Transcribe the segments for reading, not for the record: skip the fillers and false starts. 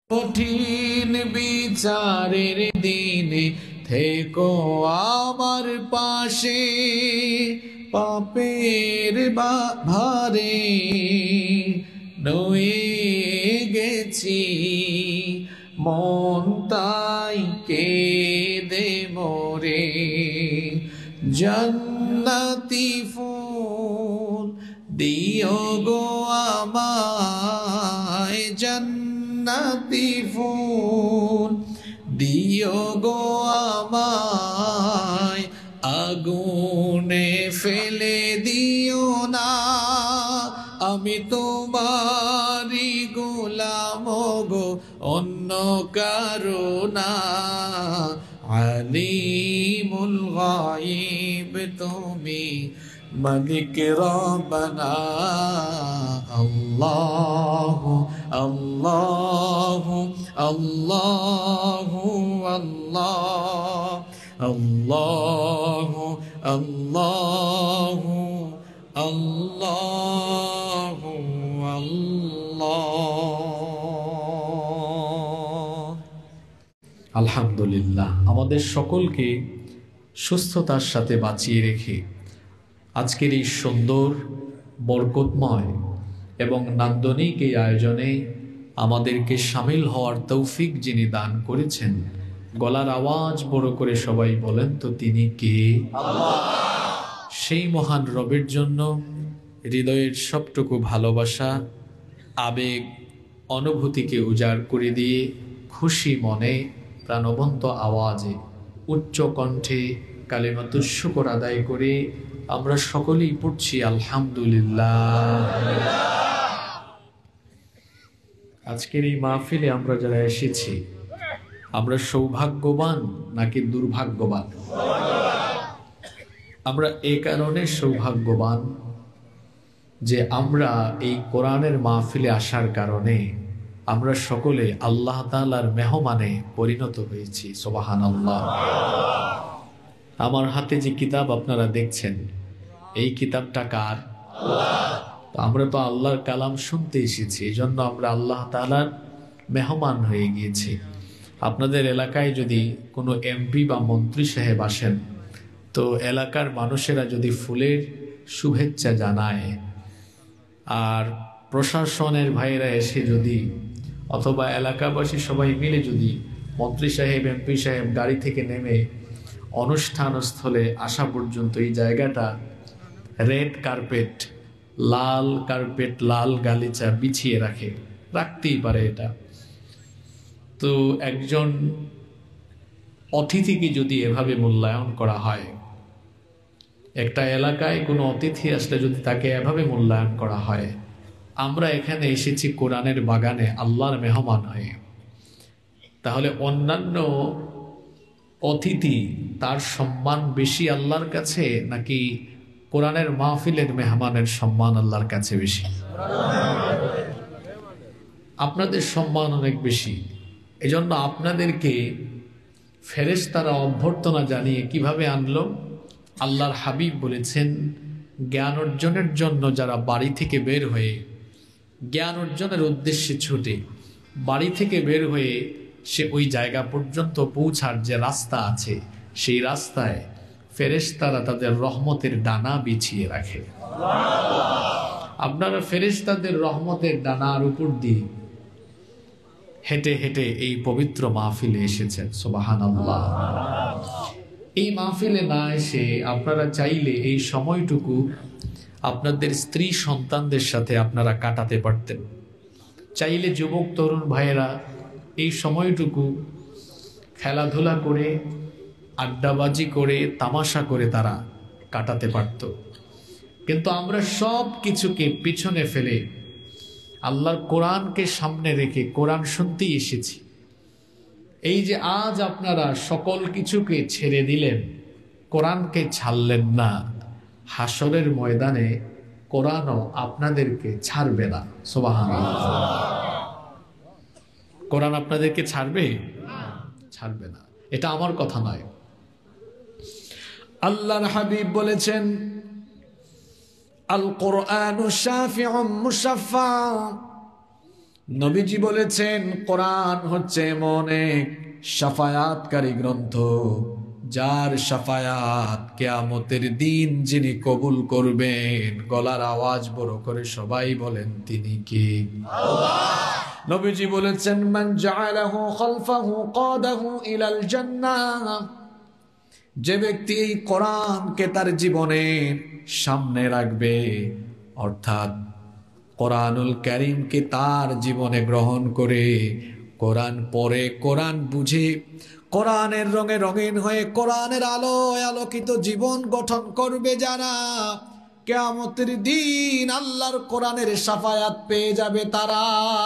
কঠিন বিচারের দিনে থেকো আমার পাশে, পাপের ভারে নয়ে গেছি মন তাই কেঁদে মোরে। জান্নাতি ফুল দিও গো আমায়, জান্নাতি ফুল দিও গো আমায়, আগুনে ফেলে দিও না, আমি তোমারি গোলাম গো অন্য কারো না। আলিমুল গায়ব তুমি, মালিক রব্বানা। আল্লাহু আল্লাহু আল্লাহু আল্লাহু আল্লাহু আল্লাহু আল্লাহ। আলহামদুলিল্লাহ, আমাদের সকলকে সুস্থতার সাথে বাঁচিয়ে রেখে আজকের এই সুন্দর বরকতময় এবং নান্দনিক এই আয়োজনে আমাদেরকে শামিল হওয়ার তৌফিক যিনি দান করেছেন, গলার আওয়াজ বড় করে সবাই বলেন তো তিনি কে? আল্লাহ। সেই মহান রবের জন্য হৃদয়ের সবটুকু ভালোবাসা, আবেগ, অনুভূতিকে উজাড় করে দিয়ে খুশি মনে প্রাণবন্ত আওয়াজে উচ্চ কণ্ঠে কালিমাতুশ শুকর আদায় করে আমরা সকলেই পড়ছি আলহামদুলিল্লাহ। আজকের এই মাহফিলে আমরা যারা এসেছি, আমরা সৌভাগ্যবান নাকি দুর্ভাগ্যবান? আমরা এই কারণে সৌভাগ্যবান যে আমরা এই কোরআনের মাহফিলে আসার কারণে আমরা সকলে আল্লাহ তাআলার মেহমানে পরিণত হয়েছি। সুবহানাল্লাহ। আমার হাতে যে কিতাব আপনারা দেখছেন, এই কিতাবটা কার? আল্লাহ। আমরা তো আল্লাহর কালাম শুনতে এসেছি, এই জন্য আমরা আল্লাহ তাআলার মেহমান হয়ে গিয়েছি। আপনাদের এলাকায় যদি কোনো এমপি বা মন্ত্রী সাহেব আসেন, তো এলাকার মানুষেরা যদি ফুলের শুভেচ্ছা জানায়, আর প্রশাসনের ভাইয়েরা এসে যদি, অথবা এলাকাবাসী সবাই মিলে যদি মন্ত্রী সাহেব, এমপি সাহেব গাড়ি থেকে নেমে অনুষ্ঠানস্থলে আসা পর্যন্ত এই জায়গাটা রেড কার্পেট, লাল কার্পেট, লাল গালিচা বিছিয়ে রাখতেই পারে এটা। তো একজন অতিথিকে যদি এভাবে মূল্যায়ন করা হয়, একটা এলাকায় কোনো অতিথি আসলে যদি তাকে এভাবে মূল্যায়ন করা হয়, আমরা এখানে এসেছি কোরআনের বাগানে আল্লাহর মেহমান হয়ে, তাহলে অন্যান্য অতিথি তার সম্মান বেশি আল্লাহর কাছে নাকি কোরআনের মাহফিলের মেহমানের সম্মান আল্লাহর কাছে বেশি? আপনাদের সম্মান অনেক বেশি। এজন্য আপনাদেরকে ফেরেশতারা অভ্যর্থনা জানিয়ে কিভাবে আনলো? আল্লাহর হাবিব বলেছেন, জ্ঞান অর্জনের জন্য যারা বাড়ি থেকে বের হয়ে জ্ঞান অর্জনের উদ্দেশ্যে ছুটে, বাড়ি থেকে বের হয়ে সে ওই জায়গা পর্যন্ত পৌঁছার যে রাস্তা আছে, সেই রাস্তায় ফেরেশতারা তাদের রহমতের ডানা বিছিয়ে রাখে। আপনারা ফেরেশতাদের রহমতের ডানার উপর দিয়ে হেঁটে হেঁটে এই পবিত্র মাহফিলে এসেছেন। সুবহানাল্লাহ। এই মাহফিলে না এসে আপনারা চাইলে এই সময়টুকু আপনাদের স্ত্রী সন্তানদের সাথে আপনারা কাটাতে পারতেন। চাইলে যুবক তরুণ ভাইয়েরা এই সময়টুকু খেলাধুলা করে, আড্ডাবাজি করে, তামাশা করে তারা কাটাতে পারত। কিন্তু আমরা সব কিছুকে পিছনে ফেলে আল্লাহর কোরআনকে সামনে রেখে কোরআন শুনতেই এসেছি। এই যে আজ আপনারা সকল কিছুকে ছেড়ে দিলেন, কোরআনকে ছাড়লেন না, হাসরের ময়দানে কোরআনও আপনাদেরকে ছাড়বে না। সুবহানাল্লাহ। কোরআন আপনাদেরকে ছাড়বে? ছাড়বে না। এটা আমার কথা নয়, আল্লাহর হাবিব বলেছেন, আল কোরআনু শাফিউম মুশাফফা, নবীজি বলেছেন কোরআন হচ্ছে এমন এক শাফায়াতকারী গ্রন্থ যার শাফায়াত কিয়ামতের দিন যিনি কবুল করবেন, গলার আওয়াজ বড় করে সবাই বলেন তিনি কি? নবীজি বলেছেন মান জাআলাহু খালফাহু কাদাহু ইলাল জান্নাহ, যে ব্যক্তি এই কোরআনকে তার জীবনের সামনে রাখবে, অর্থাৎ কোরআনুল কারীমকে তার জীবনে গ্রহণ করে, কোরআন পড়ে, কোরআন বুঝে, কোরআনের রঙে রঙিন হয়ে কোরআনের আলোয় আলোকিত জীবন গঠন করবে যারা, কিয়ামতের দিন আল্লাহর কোরআনের শাফায়াত পেয়ে যাবে তারা।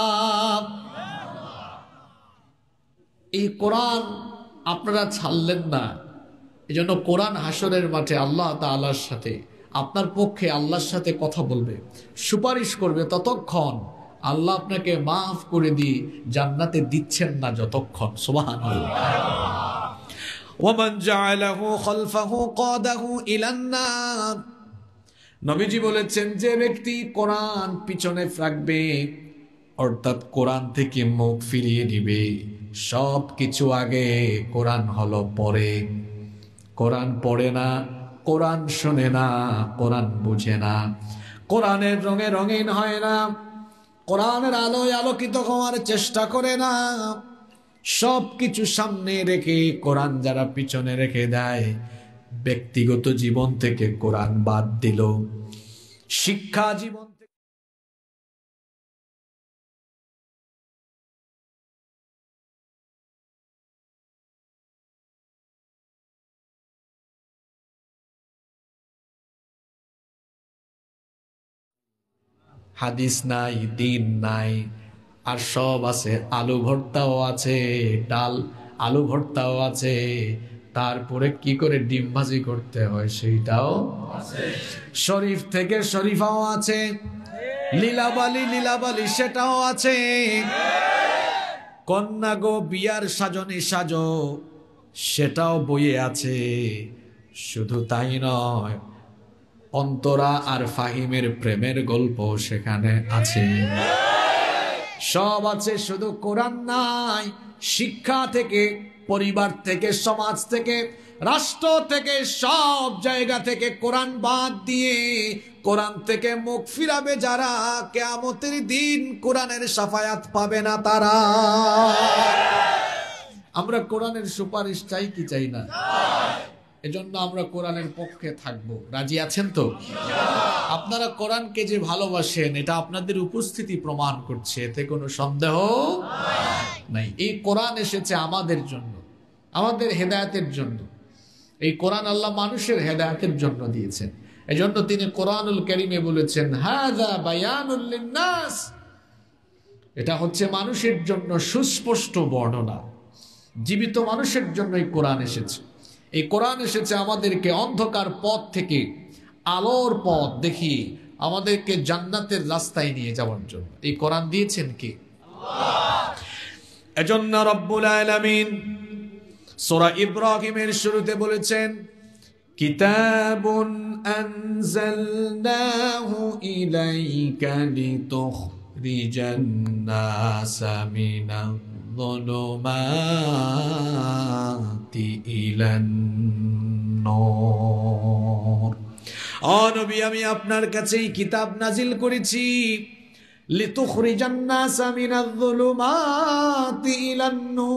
এই কোরআন আপনারা ছাড়লেন না, এজন্য কোরআন হাসরের মাঠে আল্লাহ তাআলার সাথে আপনার পক্ষে আল্লাহর সাথে কথা বলবে, সুপারিশ করবে ততক্ষণ আল্লাহ আপনাকে মাফ করে দিয়ে জান্নাতে দিচ্ছেন না যতক্ষণ। সুবহানাল্লাহ। ওয়ামান জাআলাহু খালফাহু কাদাহু ইলান নার, নবীজি বলেছেন যে ব্যক্তি কোরআন পিছনে রাখবে, অর্থাৎ কোরআন থেকে মুখ ফিরিয়ে দিবে, সব কিছু আগে, কোরআন হলো পরে, কোরআন পড়ে না, কোরআন শোনে না, কোরআন বুঝে না, কোরআনের রঙে রঙিন হয় না, কোরআনের আলোয় আলোকিত হওয়ার চেষ্টা করে না, সব কিছু সামনে রেখে কোরআন যারা পিছনে রেখে দেয়, ব্যক্তিগত জীবন থেকে কোরআন বাদ দিল, শিক্ষা জীবন হাদিস নাই, দিন নাই, আর সব আছে, আলু ভর্তাও আছে, ডাল আলু ভর্তাও আছে, তারপরে কি করে ডিম ভাজি করতে হয় সেইটাও আছে, শরীফ থেকে শরীফাও আছে, লীলাবালি লীলাবালি সেটাও আছে, কন্যা গো বিয়ার সাজনে সাজো সেটাও বইয়ে আছে। শুধু তাই নয়, অন্তরা আর ফাহিমের প্রেমের গল্প সেখানে আছে, সব আছে, শুধু কোরআন নাই। শিক্ষা থেকে, পরিবার থেকে, সমাজ থেকে, রাষ্ট্র থেকে, সব জায়গা থেকে কোরআন বাদ দিয়ে কোরআন থেকে মুখ ফিরাবে যারা, কিয়ামতের দিন কোরআনের শাফায়াত পাবে না তারা। আমরা কোরআনের সুপারিশ চাই কি চাই না? এজন্য আমরা কোরআনের পক্ষে থাকব। রাজি আছেন তো? আপনারা কোরআনকে যে ভালোবাসেন এটা আপনাদের উপস্থিতি প্রমাণ করছে, এতে কোনো সন্দেহ নাই। এই কোরআন এসেছে আমাদের জন্য, আমাদের হেদায়েতের জন্য। এই কোরআন আল্লাহ মানুষের হেদায়েতের জন্য দিয়েছেন। এজন্য তিনি কোরআনুল কারীমে বলেছেন হাযা বায়ানুল লিন্নাস, এটা হচ্ছে মানুষের জন্য সুস্পষ্ট বর্ণনা। জীবিত মানুষের জন্য এই কোরআন এসেছে। এই কোরআন এসেছে আমাদেরকে অন্ধকার পথ থেকে আলোর পথ দেখিয়ে আমাদেরকে জান্নাতের রাস্তায় নিয়ে যাওয়ার জন্য এই কোরআন দিয়েছেন কে? আল্লাহ। এজন্য রব্বুল আলামিন সূরা ইব্রাহিমের শুরুতে বলেছেন কিতাবুন আনজালনাহু ইলাইকা লিতুখরিজান নাসা মিনাল যুলুমাতি ইলান নূর। ও নবী, আমি আপনার কাছে এই কিতাব নাজিল করেছি লিতুখরিজান নাসা মিনাল যুলুমাতি ইলান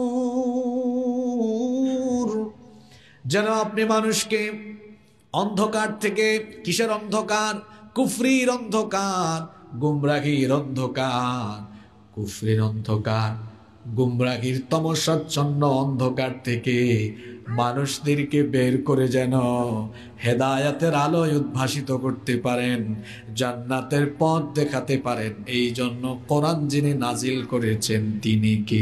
নূর, যেন আপনি মানুষকে অন্ধকার থেকে, কিসের অন্ধকার? কুফরির অন্ধকার, গুমরাহির অন্ধকার, কুফরির অন্ধকার, গুমরাহির তমসাচ্ছন্ন অন্ধকার থেকে মানুষদেরকে বের করে যেন হেদায়াতের আলোয় উদ্ভাসিত করতে পারেন, জান্নাতের পথ দেখাতে পারেন। এই জন্য কোরআন যিনি নাজিল করেছেন তিনি কে?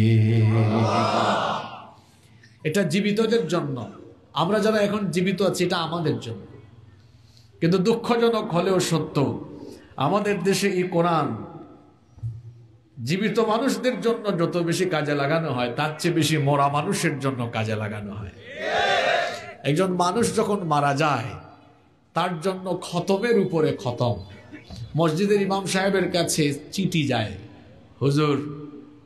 এটা জীবিতদের জন্য। আমরা যারা এখন জীবিত আছি এটা আমাদের জন্য। কিন্তু দুঃখজনক হলেও সত্য, আমাদের দেশে এই কোরআন জীবিত মানুষদের জন্য যত বেশি কাজে লাগানো হয় তার চেয়ে বেশি মরা মানুষের জন্য কাজে লাগানো হয়। একজন মানুষ যখন মারা যায় তার জন্য খতমের উপরে খতম। মসজিদের ইমাম সাহেবের কাছে চিঠি যায়, হুজুর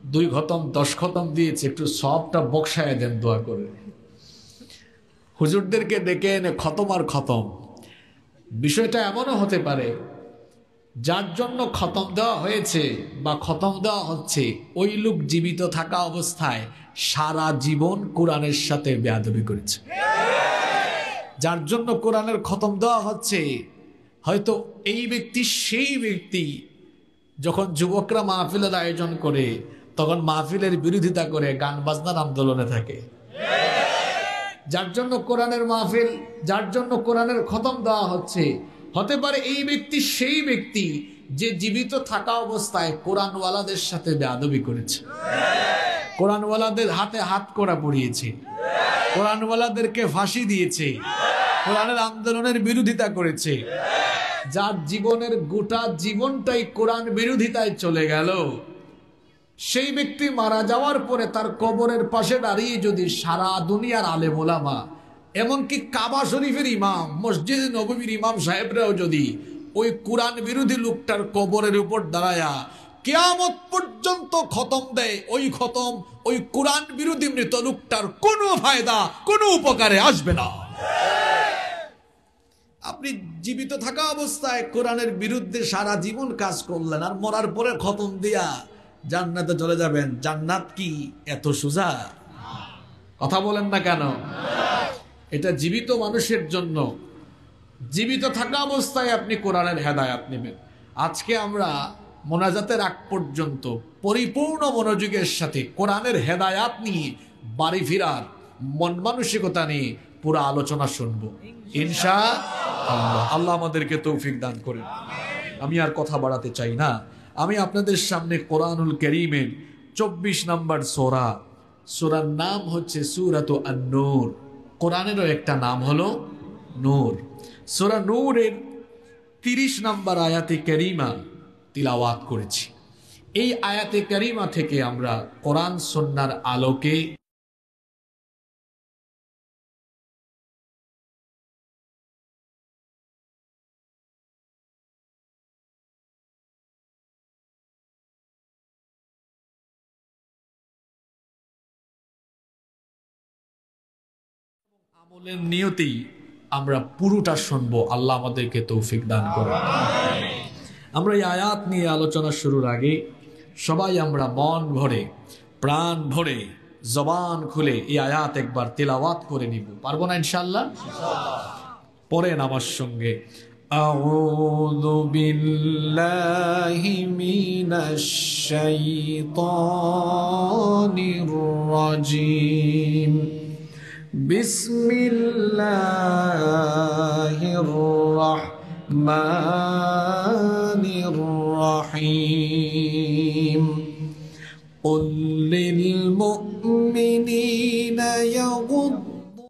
2 খতম 10 খতম দিয়েছে, একটু সবটা বক্সায় দেন দোয়া করে। হুজুরদেরকে ডেকে এনে খতম আর খতম। বিষয়টা এমনও হতে পারে যার জন্য খতম দেওয়া হয়েছে বা খতম দেওয়া হচ্ছে, ওই লোক জীবিত থাকা অবস্থায় সারা জীবন কোরআনের সাথে বেয়াদবি করেছে। যার জন্য কোরআনের খতম দেওয়া হচ্ছে, হয়তো এই ব্যক্তি সেই ব্যক্তি যখন যুবকরা মাহফিলের আয়োজন করে তখন মাহফিলের বিরোধিতা করে গান বাজনার আন্দোলনে থাকে। যার জন্য কোরআনের মাহফিল, যার জন্য কোরআনের খতম দেওয়া হচ্ছে, হতে পারে এই ব্যক্তি সেই ব্যক্তি যে জীবিত থাকা অবস্থায় কোরআনওয়ালাদের সাথে বেয়াদবি করেছে, কোরআনওয়ালাদের হাতে হাত কড়া পড়িয়েছে, কোরআনওয়ালাদেরকে ফাঁসি দিয়েছে, কোরআনের আন্দোলনের বিরোধিতা করেছে। যার জীবনের গোটা জীবনটাই কোরআন বিরোধিতায় চলে গেল, সেই ব্যক্তি মারা যাওয়ার পরে তার কবরের পাশে দাঁড়িয়ে যদি সারা দুনিয়ার আলেম ওলামা, এমনকি কাবা শরীফের ইমাম, মসজিদ নববীর ইমাম সাহেবরাও যদি ওই কোরআন বিরোধী লোকটার কবরের উপর দাঁড়ায়া কিয়ামত পর্যন্ত খতম দেয়, ওই খতম ওই কোরআন বিরোধী মৃত লোকটার কোনো ফায়দা, কোনো উপকারে আসবে না। আপনি জীবিত থাকা অবস্থায় কোরআনের বিরুদ্ধে সারা জীবন কাজ করলেন, আর মরার পরে খতম দিয়া জান্নাতে চলে যাবেন। জান্নাত কি এত সোজা? কথা বলেন না কেন? এটা জীবিত মানুষের জন্য। জীবিত থাকা অবস্থায় আপনি কোরআনের হেদায়াত নেবেন। আজকে আমরা মোনাজাতের আগ পর্যন্ত পরিপূর্ণ মনোযোগের সাথে কোরআনের হেদায়াত নিয়ে বাড়ি ফিরার মন মানসিকতা নিয়ে পুরো আলোচনা শুনবো ইনশাআল্লাহ। আল্লাহ আমাদেরকে তৌফিক দান করেন। আমি আর কথা বাড়াতে চাই না। আমি আপনাদের সামনে কোরআনুল কারীমের 24 নম্বর সূরা, সূরার নাম হচ্ছে সূরাতু আন-নূর। কোরআনেরও একটা নাম হলো নূর। সূরা নূরের 30 নম্বর আয়াতে কারিমা তিলাওয়াত করেছি। এই আয়াতে কারিমা থেকে আমরা কোরআন সুন্নাহর আলোকে আমলের নিয়তেই আমরা পুরোটা শুনবো। আল্লাহ আমাদেরকে তৌফিক দান করুন। আমরা এই আয়াত নিয়ে আলোচনা শুরুর আগে সবাই আমরা মন ভরে, প্রাণ ভরে, জবান খুলে এই আয়াত একবার তিলাওয়াত করে নিব। পারবো না ইনশাআল্লাহ? পড়েন আমার সঙ্গে। আউযু বিল্লাহি মিনাশ শাইতানির রাজিম। বিসমিল্লাহির রাহমানির রহিম। قل للمؤمنين يغضوا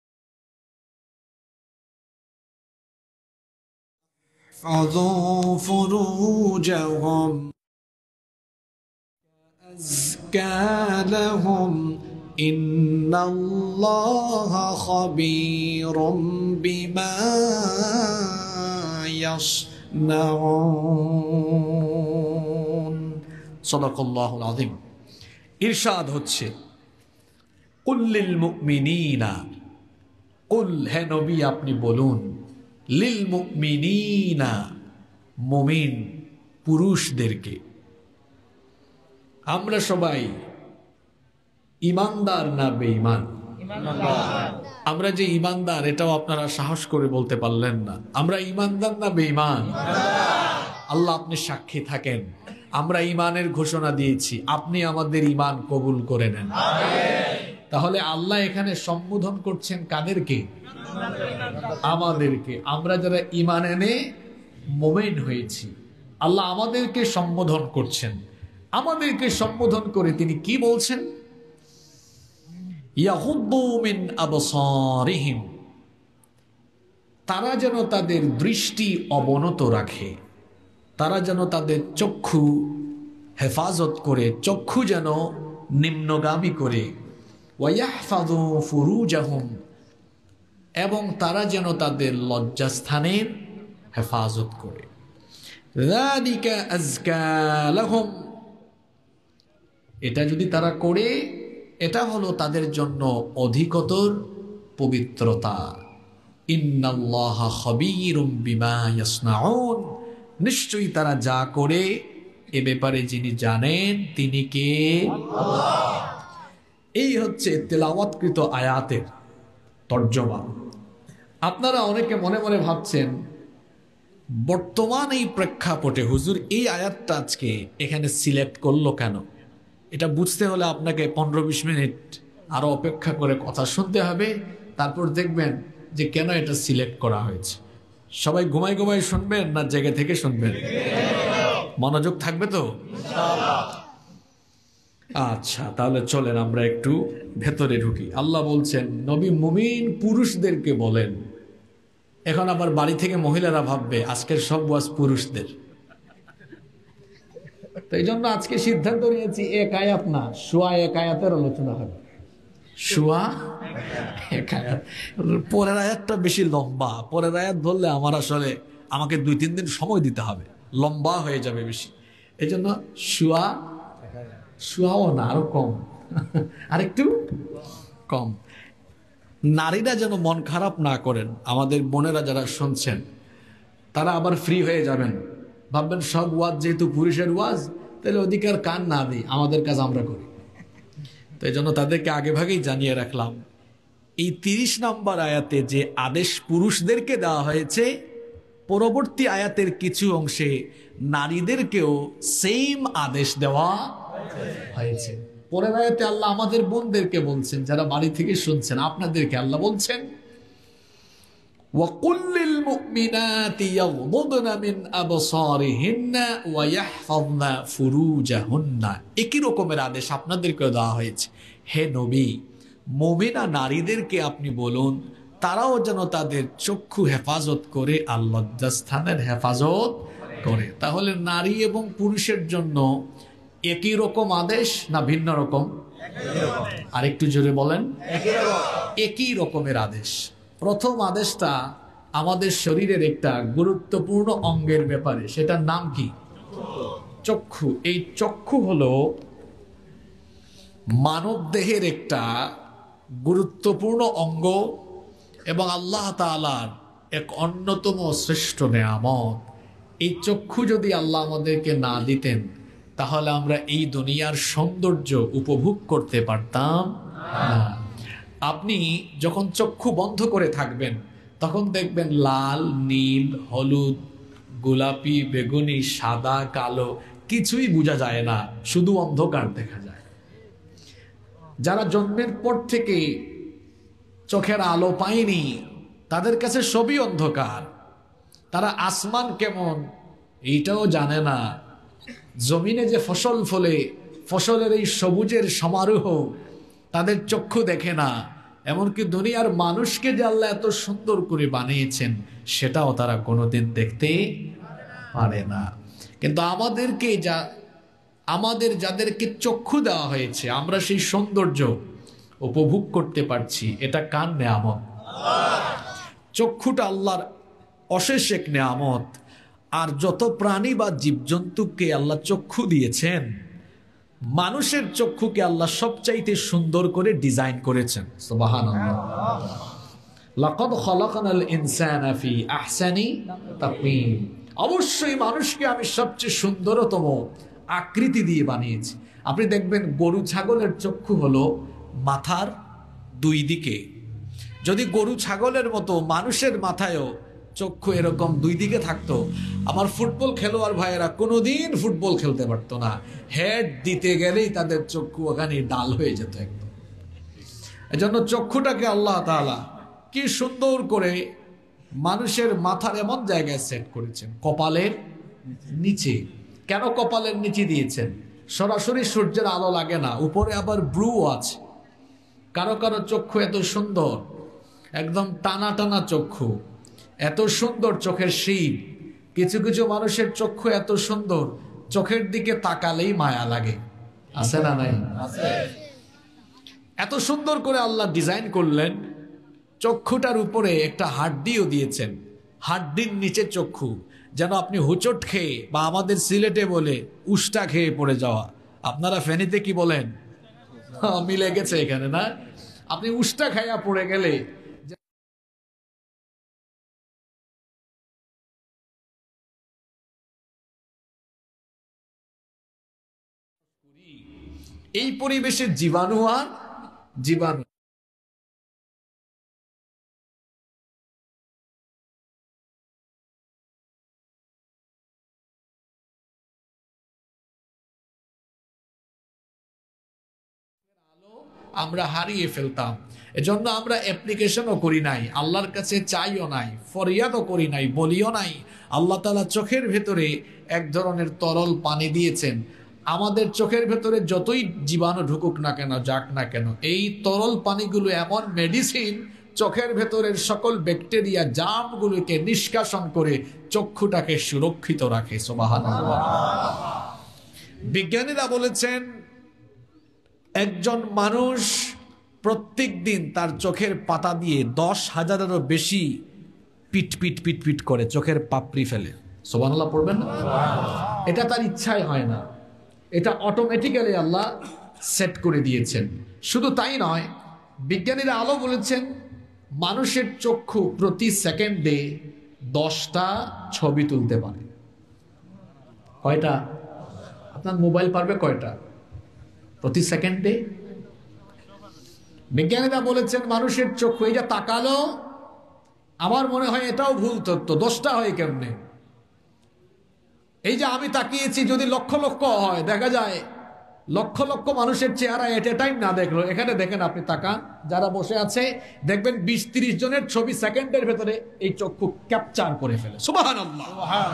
يحفظوا فروجهم أزكى لهم إن الله خبير بما يصنعون সাদাকাল্লাহুল আযীম। ইরশাদ হচ্ছে কুল লিল মুমিনিনা, কুল হে নবী আপনি বলুন, লিল মুমিনিনা মুমিন পুরুষদেরকে। আমরা সবাই ইমানদার না বেঈমান? আমরা যে ইমানদার এটাও আপনারা সাহস করে বলতে পারলেন না। আমরা ইমানদার না বেঈমান? আল্লাহ আপনি সাক্ষী থাকেন। আমরা ইমানের ঘোষণা দিয়েছি, আপনি আমাদের ইমান কবুল করে নেন। তাহলে আল্লাহ এখানে সম্বোধন করছেন কাদেরকে? আমাদেরকে। আমরা যারা ইমান এনে মুমিন হয়েছি, আল্লাহ আমাদেরকে সম্বোধন করছেন। আমাদেরকে সম্বোধন করে তিনি কি বলছেন? ইয়াগুদ্দু মিন আবসারিহিম, তারা যেন তাদের দৃষ্টি অবনত রাখে, তারা যেন তাদের চক্ষু হেফাজত করে, চক্ষু যেন নিম্নগামী করে। ওয়ায়াহফাযু ফুরুজাহুম, এবং তারা যেন তাদের লজ্জাস্থানের হেফাজত করে। যালিকা আযকা লাহুম, এটা যদি তারা করে, এটা হলো তাদের জন্য অধিকতর পবিত্রতা। ইন্নাল্লাহা খাবীরুম বিমা ইয়াসনাউন, নিশ্চয়ই তারা যা করে এ ব্যাপারে যিনি জানেন তিনি কে? আল্লাহ। এই হচ্ছে তেলাওয়াতকৃত আয়াতের তর্জমা। আপনারা অনেকে মনে মনে ভাবছেন বর্তমান এই প্রেক্ষাপটে হুজুর এই আয়াতটা আজকে এখানে সিলেক্ট করলো কেন? এটা বুঝতে হলে আপনাকে 15-20 মিনিট আরো অপেক্ষা করে কথা শুনতে হবে, তারপর দেখবেন যে কেন এটা সিলেক্ট করা হয়েছে। সবাই ঘুমাই ঘুমাই শুনবেন না জেগে থেকে শুনবেন? মনোযোগ থাকবে তো? আচ্ছা, তাহলে চলেন আমরা একটু ভেতরে ঢুকি। আল্লাহ বলছেন নবী মুমিন পুরুষদেরকে বলেন। এখন আবার বাড়ি থেকে মহিলারা ভাববে আজকের সব ওয়াজ পুরুষদের, তো এই জন্য আজকে সিদ্ধান্ত নিয়েছি এক আয়াত না, সোয়া এক আয়াতের আলোচনা হবে। সোয়া এক আয়াত। পরের আয়াতটা বেশি লম্বা, পরের আয়াত ধরলে আমাকে 2-3 দিন সময় দিতে হবে, লম্বা হয়ে যাবে বেশি। এই জন্য সোয়াও না, আরো কম, আরেকটু কম। নারীরা যেন মন খারাপ না করেন, আমাদের বোনেরা যারা শুনছেন তারা আবার ফ্রি হয়ে যাবেন, ভাববেন সব ওয়াজ যেহেতু পুরুষের ওয়াজ তাহলে অধিকার কান না দিই, আমাদের কাজ আমরা করি। তো এই জন্য তাদেরকে আগে ভাগেই জানিয়ে রাখলাম, এই 30 নম্বর আয়াতে যে আদেশ পুরুষদেরকে দেওয়া হয়েছে, পরবর্তী আয়াতের কিছু অংশে নারীদেরকেও সেম আদেশ দেওয়া হয়েছে। পরের আয়াতে আল্লাহ আমাদের বোনদেরকে বলছেন, যারা বাড়ি থেকে শুনছেন, আপনাদেরকে আল্লাহ বলছেন وَقُلْ لِلْمُؤْمِنَاتِ يَغْضُضْنَ مِنْ أَبْصَارِهِنَّ وَيَحْفَظْنَ فُرُوجَهُنَّ। একই রকমের আদেশ আপনাদেরকে দেওয়া হয়েছে। হে নবী, মুমিনা নারীদেরকে আপনি বলুন তারাও যেন তাদের চক্ষু হেফাজত করে, আল্লাহর লজ্জাস্থানের হেফাজত করে। তাহলে নারী এবং পুরুষের জন্য একই রকম আদেশ না ভিন্ন রকম? আরেকটু জোরে বলেন। একই রকমের আদেশ। প্রথম আদেশটা আমাদের শরীরের একটা গুরুত্বপূর্ণ অঙ্গের ব্যাপারে, সেটার নাম কি? চক্ষু। এই চক্ষু হলো মানব দেহের একটা গুরুত্বপূর্ণ অঙ্গ এবং আল্লাহ তাআলার এক অন্যতম শ্রেষ্ঠ নেয়ামত। এই চক্ষু যদি আল্লাহ আমাদেরকে না দিতেন তাহলে আমরা এই দুনিয়ার সৌন্দর্য উপভোগ করতে পারতাম না। আপনি যখন চক্ষু বন্ধ করে থাকবেন তখন দেখবেন লাল, নীল, হলুদ, গোলাপি, বেগুনি, সাদা, কালো কিছুই বোঝা যায় না, শুধু অন্ধকার দেখা যায়। যারা জন্মের পর থেকে চোখের আলো পায়নি তাদের কাছে সবই অন্ধকার। তারা আসমান কেমন এইটাও জানে না, জমিনে যে ফসল ফলে ফসলের এই সবুজের সমারোহ তাদের চক্ষু দেখে না, এমনকি দুনিয়ার মানুষকে যে আল্লাহ এত সুন্দর করে বানিয়েছেন সেটাও তারা কোনোদিন দেখতে পারে না। কিন্তু আমাদের যাদেরকে চক্ষু দেওয়া হয়েছে আমরা সেই সৌন্দর্য উপভোগ করতে পারছি, এটা কার নেয়ামত? চক্ষুটা আল্লাহর অশেষ এক নেয়ামত। আর যত প্রাণী বা জীবজন্তুকে আল্লাহ চক্ষু দিয়েছেন, মানুষের চক্ষুকে আল্লাহ সবচাইতে সুন্দর করে ডিজাইন করেছেন। সুবহানাল্লাহ। লাকাদ খালাকনাল ইনসানা ফি আহসানি তাকওয়িম। অবশ্যই মানুষকে আমি সবচেয়ে সুন্দরতম আকৃতি দিয়ে বানিয়েছি। আপনি দেখবেন গরু ছাগলের চক্ষু হলো মাথার 2 দিকে। যদি গরু ছাগলের মতো মানুষের মাথায়ও চক্ষু এরকম 2 দিকে থাকতো, আমার ফুটবল খেলোয়াড় ভাইয়েরা কোনোদিন ফুটবল খেলতে পারতো না। হেড দিতে গেলেই তাদের চক্ষু ওখানে ডাল হয়ে যেত একদম। এজন্য চক্ষুটাকে আল্লাহ তাআলা কি সুন্দর করে মানুষের মাথার এমন জায়গায় সেট করেছেন, কপালের নিচে। কেন কপালের নিচে দিয়েছেন? সরাসরি সূর্যের আলো লাগে না, উপরে আবার ব্রু আছে। কারো কারো চক্ষু এত সুন্দর, একদম টানা টানা চক্ষু, এত সুন্দর চোখের শির। কিছু কিছু মানুষের চক্ষু এত সুন্দর, চোখের দিকে তাকালেই মায়া লাগে। আছে না নাই? এত সুন্দর করে আল্লাহ ডিজাইন করলেন। চক্ষুটার উপরে একটা হাড্ডিও দিয়েছেন, হাড্ডির নিচে চক্ষু, যেন আপনি হুচট খেয়ে বা আমাদের সিলেটে বলে উষ্টা খেয়ে পড়ে যাওয়া, আপনারা ফেনীতে কি বলেন? মিলে গেছে এখানে না? আপনি উষ্টা খাইয়া পড়ে গেলে এই পরিবেশে জীবাণু আর জীবাণু। আমরা হারিয়ে ফেলতাম। এজন্য আমরা অ্যাপ্লিকেশনও করি নাই, আল্লাহর কাছে চাইও নাই, ফরিয়াদও করি নাই, বলিও নাই। আল্লাহ তাআলা চোখের ভেতরে এক ধরনের তরল পানি দিয়েছেন। আমাদের চোখের ভেতরে যতই জীবাণু ঢুকুক না কেন, যাক না কেন, এই তরল পানিগুলো এমন মেডিসিন, চোখের ভেতরের সকল ব্যাকটেরিয়া জার্মগুলোকে নিষ্কাশন করে চক্ষুটাকে সুরক্ষিত রাখে। সুবহানাল্লাহ। বিজ্ঞানীরা বলেছেন একজন মানুষ প্রত্যেক দিন তার চোখের পাতা দিয়ে 10,000-এরও বেশি পিট পিট পিট পিট করে চোখের পাপড়ি ফেলে। সুবহানাল্লাহ পড়বেন না? এটা তার ইচ্ছায় হয় না, এটা অটোমেটিক্যালি আল্লাহ সেট করে দিয়েছেন। শুধু তাই নয়, বিজ্ঞানীরা আলো বলেছেন মানুষের চক্ষু প্রতি সেকেন্ডে 10টা ছবি তুলতে পারে। কয়টা? আপনার মোবাইল পারবে কয়টা প্রতি সেকেন্ডে? বিজ্ঞানীরা বলেছেন মানুষের চক্ষু, এই যে তাকালো, আমার মনে হয় এটাও ভুল তথ্য, 10টা হয় কেমনে? এই যে আমি তাকিয়েছি, যদি লক্ষ লক্ষ হয়, দেখা যায় লক্ষ লক্ষ মানুষের চেহারা এট এ টাইম না দেখলো। এখানে দেখেন, আপনি তাকান, যারা বসে আছে দেখবেন 20-30 জনের ছবি সেকেন্ডের ভেতরে এই চক্ষু ক্যাপচার করে ফেলে। সুবহানাল্লাহ।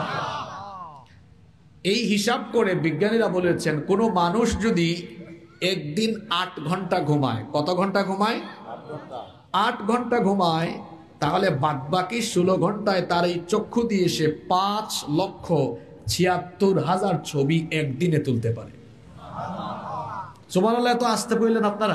এই হিসাব করে বিজ্ঞানীরা বলেছেন কোন মানুষ যদি একদিন 8 ঘন্টা ঘুমায়, কত ঘন্টা ঘুমায়? 8 ঘন্টা ঘুমায়, তাহলে বাদবাকি 16 ঘন্টায় তার এই চক্ষু দিয়ে সে 5,76,000 ছবি একদিনে তুলতে পারে। সুবহানাল্লাহ। তো আসতে বললেন আপনারা?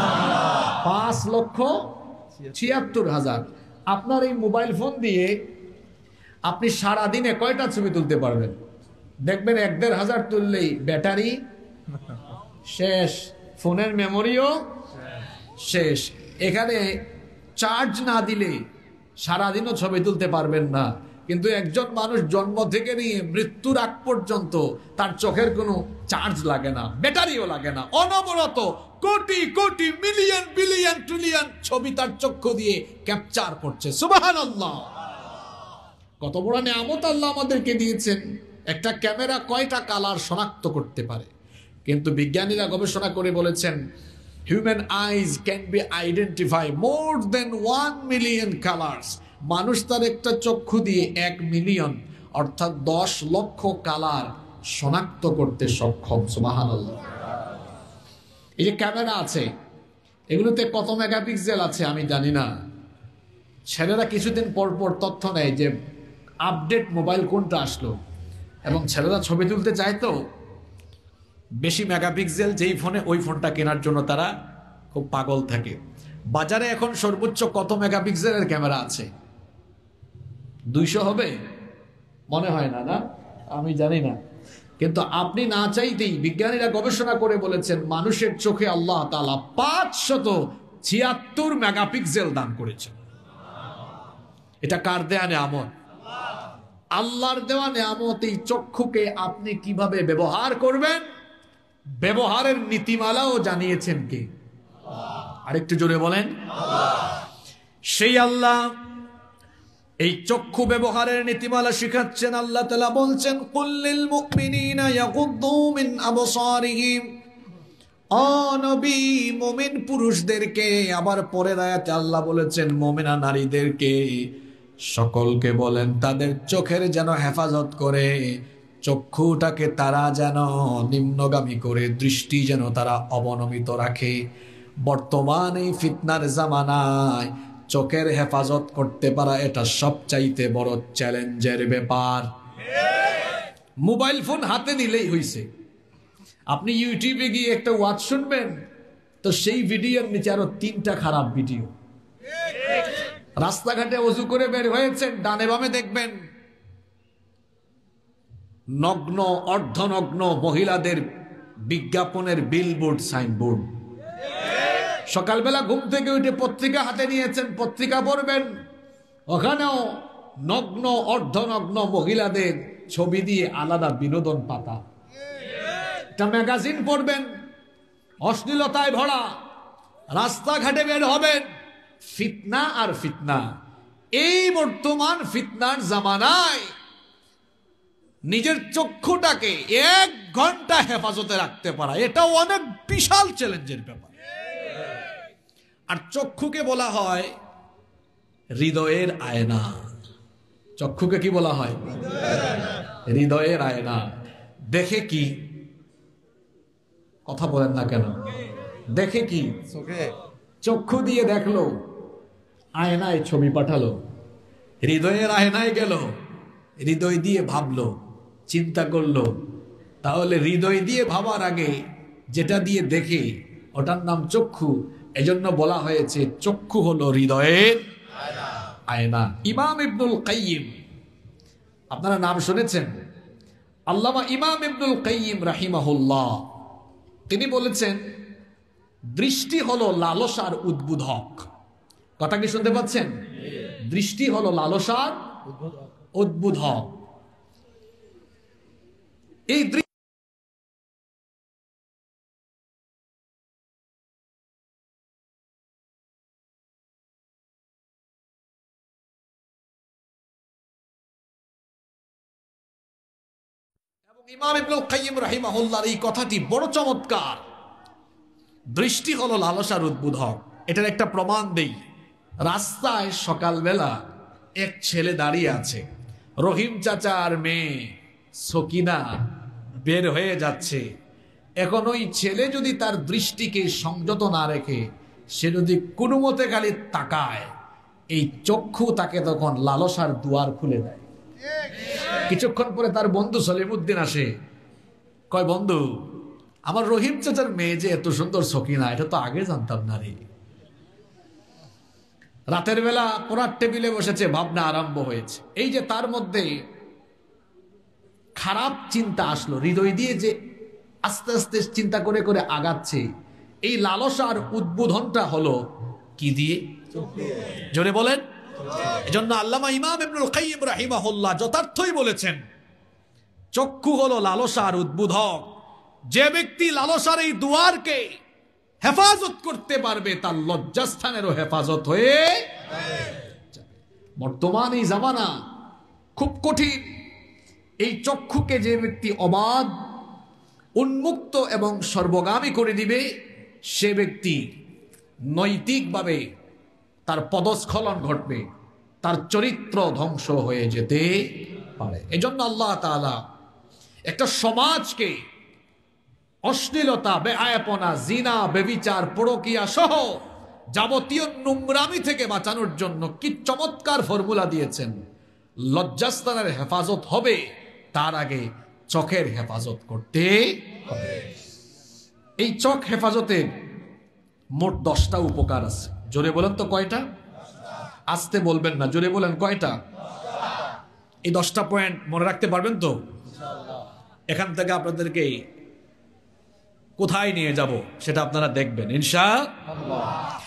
5,76,000। আপনার এই মোবাইল ফোন দিয়ে আপনি সারা দিনে কয়টা ছবি তুলতে পারবেন? দেখবেন 1,500 তুললেই ব্যাটারি শেষ, ফোনের মেমোরিও শেষ। এখানে চার্জ না দিলে সারাদিনও ছবি তুলতে পারবেন না। কিন্তু একজন মানুষ জন্ম থেকে নিয়ে মৃত্যুর আগ পর্যন্ত তার চোখের কোনো চার্জ লাগে না, ব্যাটারিও লাগে না, অনবরত crore crore million billion trillion ছবি তার চক্ষু দিয়ে ক্যাপচার করছে। সুবহানাল্লাহ। কত বড় নিয়ামত আল্লাহ আমাদেরকে দিয়েছেন। একটা ক্যামেরা কয়টা কালার শনাক্ত করতে পারে? কিন্তু বিজ্ঞানীরা গবেষণা করে বলেছেন human eyes can be identify more than 1 million colours. মানুষ তার একটা চক্ষু দিয়ে 1 মিলিয়ন অর্থাৎ 10 লক্ষ কালার শনাক্ত করতে সক্ষম। সুবহানাল্লাহ। এই যে ক্যামেরা আছে, এগুলোতে কত মেগাপিক্সেল আছে আমি জানি না। ছেলেরা কিছুদিন পর পর তথ্য নেয় যে আপডেট মোবাইল কোনটা আসলো, এবং ছেলেরা ছবি তুলতে চায়, তো বেশি মেগাপিক্সেল যেই ফোনে, ওই ফোনটা কেনার জন্য তারা খুব পাগল থাকে। বাজারে এখন সর্বোচ্চ কত মেগাপিক্সেলের ক্যামেরা আছে? 200 হবে মনে হয় না, না আমি জানি না। কিন্তু আপনি না চাইতেই বিজ্ঞানীরা গবেষণা করে বলেছেন মানুষের চোখে আল্লাহ তাআলা 576 মেগাপিক্সেল দান করেছেন। এটা কার দেয়া নিয়ামত? আল্লাহর দেওয়া নিয়ামত। এই চক্ষুকে আপনি কিভাবে ব্যবহার করবেন, ব্যবহারের নীতিমালাও জানিয়েছেন কে? আরেকটু জোরে বলেন। সেই আল্লাহ এই চক্ষু ব্যবহারের নীতিমালা শিখাচ্ছেন। আল্লাহ তাআলা বলছেন কুল্লিল মুমিনিনা ইয়াগুদ্দু মিন আবসারিহিম। ও নবী, মুমিন পুরুষদেরকে, আবার পরের আয়াতে আল্লাহ বলেছেন মুমিনা নারীদেরকে, সকলকে বলেন তাদের চোখের যেন হেফাজত করে, চক্ষুটাকে তারা যেন নিম্নগামী করে, দৃষ্টি যেন তারা অবনমিত রাখে। বর্তমান এই ফিতনার জামানায় চোখের হেফাজত করতে পারা এটা সবচাইতে বড় চ্যালেঞ্জের ব্যাপার। মোবাইল ফোন হাতে নিলেই হইছে। আপনি ইউটিউবে গিয়ে একটা ওয়াজ শুনবেন, তো সেই ভিডিওর নিচে আরো 3টা খারাপ ভিডিও। রাস্তাঘাটে ওযু করে বের হয়েছেন, ডানে বামে দেখবেন নগ্ন অর্ধনগ্ন মহিলাদের বিজ্ঞাপনের বিলবোর্ড, সাইনবোর্ড। সকালবেলা ঘুম থেকে উঠে পত্রিকা হাতে নিয়েছেন, পত্রিকা পড়বেন, ওখানেও নগ্ন অর্ধনগ্ন মহিলাদের ছবি দিয়ে আলাদা বিনোদন পাতা। একটা ম্যাগাজিন পড়বেন, অশ্লীলতায় ভরা, রাস্তাঘাটে বের হবেন, ফিতনা আর ফিতনা। এই বর্তমান ফিতনার জামানায় নিজের চক্ষুটাকে 1 ঘন্টা হেফাজতে রাখতে পারা, এটাও অনেক বিশাল চ্যালেঞ্জের ব্যাপার। আর চক্ষুকে বলা হয় হৃদয়ের আয়না। চক্ষুকে কি বলা হয়? হৃদয়ের আয়না। দেখে কি? কথা বলেন না কেন? দেখে কি? চক্ষু দিয়ে দেখলো, আয়নায় ছবি পাঠালো, হৃদয়ের আয়নায় গেল, হৃদয় দিয়ে ভাবলো, চিন্তা করলো। তাহলে হৃদয় দিয়ে ভাবার আগে যেটা দিয়ে দেখে, ওটার নাম চক্ষু। এজন্য বলা হয়েছে চক্ষু হলো হৃদয়ের আয়না। ইমাম ইবনুল কাইয়িম, আপনারা নাম শুনেছেন, আল্লামা ইমাম ইবনুল কাইয়িম রাহিমাহুল্লাহ, তিনি বলেছেন দৃষ্টি হলো লালসার উদ্বোধক। কথা কি শুনতে পাচ্ছেন? দৃষ্টি হলো লালসার উদ্বোধক। এই ইমাম ইবনুল কাইয়িম রাহিমাহুল্লাহর এই কথাটি বড় চমৎকার। দৃষ্টি হলো লালসার উদ্বোধক। এটার একটা প্রমাণ দেই। রাস্তায় সকালবেলা এক ছেলে দাঁড়িয়ে আছে, রহিম চাচার মেয়ে সকিনা বের হয়ে যাচ্ছে। এখন ওই ছেলে যদি তার দৃষ্টিকে সংযত না রেখে সে যদি কোনো মতে খালি তাকায়, এই চক্ষু তাকে তখন লালসার দুয়ার খুলে দেয়। কিছুক্ষণ পরে তার বন্ধু সলিমউদ্দিন আসে, কয় বন্ধু, আমার রহিম চাচার মেয়ে যে এত সুন্দর সকিনা, এটা তো আগে জানতাম না রে। রাতের বেলা পড়ার টেবিলে বসেছে, ভাবনা আরম্ভ হয়েছে। এই যে তার মধ্যে খারাপ চিন্তা আসলো, হৃদয় দিয়ে যে আস্তে আস্তে চিন্তা করে করে আগাচ্ছে, এই লালসার উদ্বোধনটা হলো কি দিয়ে? জোরে বলেন। এজন্য আল্লামা ইমাম ইবনুল কাইয়িম রাহিমাহুল্লাহ যথার্থই বলেছেন, চক্ষু হলো লালসার উদ্বোধক। যে ব্যক্তি লালসার এই দুয়ারকে হেফাজত করতে পারবে, তার লজ্জাস্থানেরও হেফাজত হয়ে যাবে। বর্তমান এই জামানা খুব কঠিন। এই চক্ষুকে যে ব্যক্তি অবাধ, উন্মুক্ত এবং সর্বগামী করে দিবে, সে ব্যক্তি নৈতিকভাবে তার পদস্খলন ঘটবে, তার চরিত্র ধ্বংস হয়ে যেতে পারে। এজন্য আল্লাহ তাআলা একটা সমাজকে অশ্লীলতা, বেহায়াপনা, জিনা, বেবিচার, পরকীয়া সহ যাবতীয় নোংরামি থেকে বাঁচানোর জন্য কি চমৎকার ফর্মুলা দিয়েছেন। লজ্জাস্থানের হেফাজত হবে, তার আগে চোখের হেফাজত করতে হবে। এই চোখ হেফাজতের মোট 10টা উপকার আছে। জোরে বলেন তো কয়টা? আস্তে বলবেন না, জোরে বলেন কয়টা? এই 10টা পয়েন্ট মনে রাখতে পারবেন তো? এখান থেকে আপনাদেরকে কোথায় নিয়ে যাব সেটা আপনারা দেখবেন ইনশাআল্লাহ।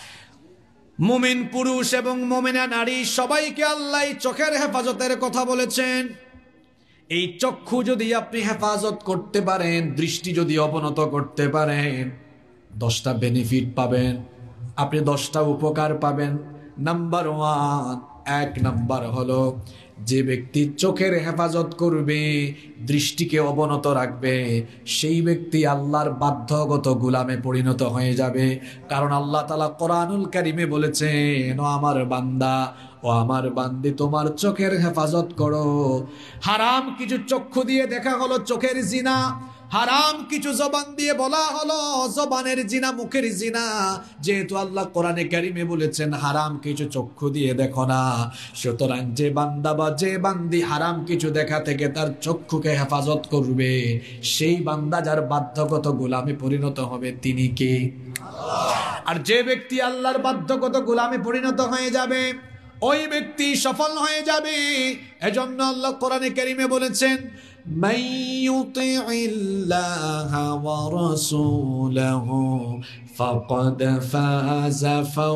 মুমিন পুরুষ এবং মুমিনা নারী সবাইকে আল্লাহ চোখের হেফাজতের কথা বলেছেন। এই চক্ষু যদি আপনি হেফাজত করতে পারেন, দৃষ্টি যদি অবনত করতে পারেন, 10টা বেনিফিট পাবেন, আপনি 10টা উপকার পাবেন। নাম্বার 1, 1 নাম্বার হলো, যে ব্যক্তি চোখের হেফাজত করবে, দৃষ্টিকে অবনত রাখবে, সেই ব্যক্তি আল্লাহর বাধ্যগত গোলামে পরিণত হয়ে যাবে। কারণ আল্লাহ তাআলা কোরআনুল কারীমে বলেছেন, ও আমার বান্দা, ও আমার বান্দি, তোমার চোখের হেফাজত করো। হারাম কিছু চক্ষু দিয়ে দেখা হলো চোখের জিনা, হারাম কিছু জবান দিয়ে বলা হলো জবানের জিনা, মুখের জিনা। যেহেতু আল্লাহ কোরআনে কারিমে বলেছেন হারাম কিছু চক্ষু দিয়ে দেখো না, সুতরাং যে বান্দা বা যে বান্দি হারাম কিছু দেখা থেকে তার চক্ষুকে হেফাজত করবে, সেই বান্দা যার বাধ্যগত গোলামে পরিণত হবে, তিনি কে? আর যে ব্যক্তি আল্লাহর বাধ্যগত গোলামে পরিণত হয়ে যাবে, ওই ব্যক্তি সফল হয়ে যাবে। এজন্য আল্লাহ কোরআনে কারিমে বলেছেন, মান ইউতিইল্লাহা ওয়া রাসূলাহু ফাকাদ ফাযা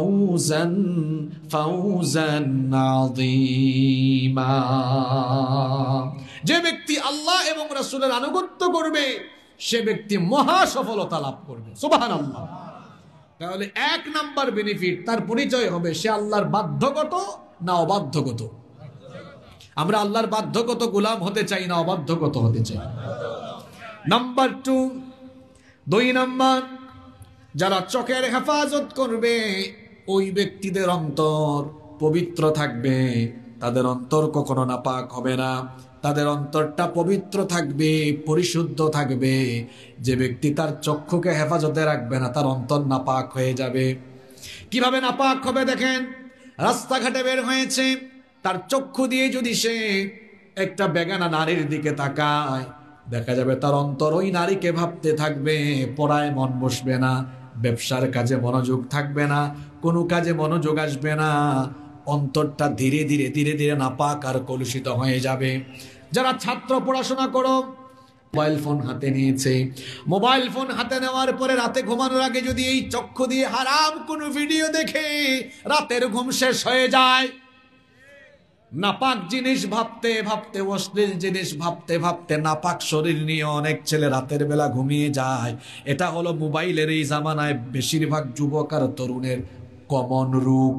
ফাওজান আযীমা। যে ব্যক্তি আল্লাহ এবং রাসূলের আনুগত্য করবে সে ব্যক্তি মহা সফলতা লাভ করবে। সুবহানাল্লাহ। তাহলে এক নাম্বার বেনিফিট, তার পরিচয় হবে সে আল্লাহর বাধ্যগত না অবাধ্যগত। আমরা আল্লাহর বাধ্যগত গোলাম হতে চাই না অবাধ্যগত হতে চাই। নাম্বার 2, 2 নাম্বার, যারা চোখের হেফাজত করবে ওই ব্যক্তিদের অন্তর পবিত্র থাকবে, তাদের অন্তর কখনো নাপাক হবে না, তাদের অন্তরটা পবিত্র থাকবে, পরিশুদ্ধ থাকবে। যে ব্যক্তি তার চক্ষুকে হেফাজতে রাখবে না তার অন্তর নাপাক হয়ে যাবে। কিভাবে নাপাক হবে দেখেন, রাস্তাঘাটে বের হয়েছে, তার চক্ষু দিয়ে যদি সে একটা বেগানা নারীর দিকে তাকায়, দেখা যাবে তার অন্তর ওই নারীকে ভাবতে থাকবে, পড়ায় মন বসবে না, ব্যবসার কাজে মনোযোগ থাকবে না, কোনো কাজে মনোযোগ আসবে না, অন্তরটা ধীরে ধীরে ধীরে ধীরে নাপাক আর কলুষিত হয়ে যাবে। যারা ছাত্র পড়াশোনা করো, মোবাইল ফোন হাতে নিয়েছে, মোবাইল ফোন হাতে নেওয়ার পরে রাতে ঘুমানোর আগে যদি এই চক্ষু দিয়ে হারাম কোনো ভিডিও দেখে রাতের ঘুম শেষ হয়ে যায়, নাপাক জিনিস ভাবতে ভাবতে, অশ্লীল জিনিস ভাবতে ভাবতে নাপাক শরীর নিয়ে অনেক ছেলে রাতের বেলা ঘুমিয়ে যায়। এটা হলো মোবাইলের এই জামানায় বেশিরভাগ যুবক আর তরুণের কমন রোগ।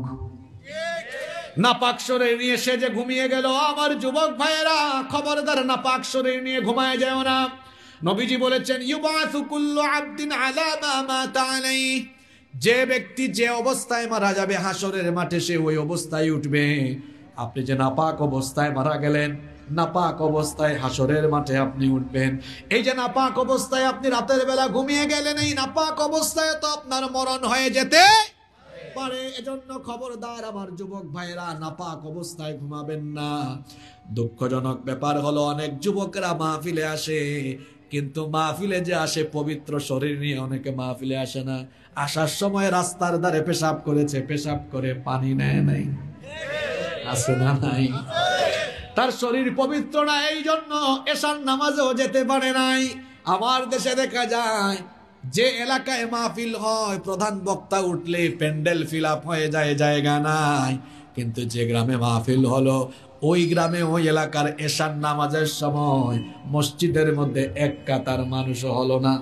নাপাক শরীর নিয়ে সে যে ঘুমিয়ে গেল, আমার যুবক ভাইয়েরা খবরদার নাপাক শরীর নিয়ে ঘুমায় যায় না। নবীজি বলেছেন, ইউবাসু কুল্লু আবদিন আলা মা মাতা আলাইহি, যে ব্যক্তি যে অবস্থায় মারা যাবে হাসরের মাঠে সে ওই অবস্থায় উঠবে। আপনি যে নাপাক অবস্থায় মারা গেলেন, নাপাক অবস্থায় হাসরের মাঠে আপনি উঠবেন। এই যে নাপাক অবস্থায় আপনি রাতের বেলা ঘুমিয়ে গেলেন, এই নাপাক অবস্থায় তো আপনার মরণ হয়ে যেতে পারে। এজন্য খবরদার আমার যুবক ভাইরা, নাপাক অবস্থায় ঘুমাবেন না। দুঃখজনক ব্যাপার হলো অনেক যুবকরা মাহফিলে আসে, কিন্তু মাহফিলে যে আসে পবিত্র শরীর নিয়ে, অনেকে মাহফিলে আসে না, আসার সময় রাস্তার ধারে পেশাব করেছে, পেশাব করে পানি নেয় নাই, আছে না নাই? তার শরীর পবিত্র না, এই জন্য এশার নামাজেও যেতে পারে নাই। আমার দেশে দেখা যায় যে এলাকায় মাহফিল হয়, প্রধান বক্তা উঠলে প্যান্ডেল ফিল আপ হয়ে যায়, জায়গা নাই। কিন্তু যে গ্রামে মাহফিল হলো ওই গ্রামে ওই এলাকার এশার নামাজের সময় মসজিদের মধ্যে এক কাতার মানুষও হলো না।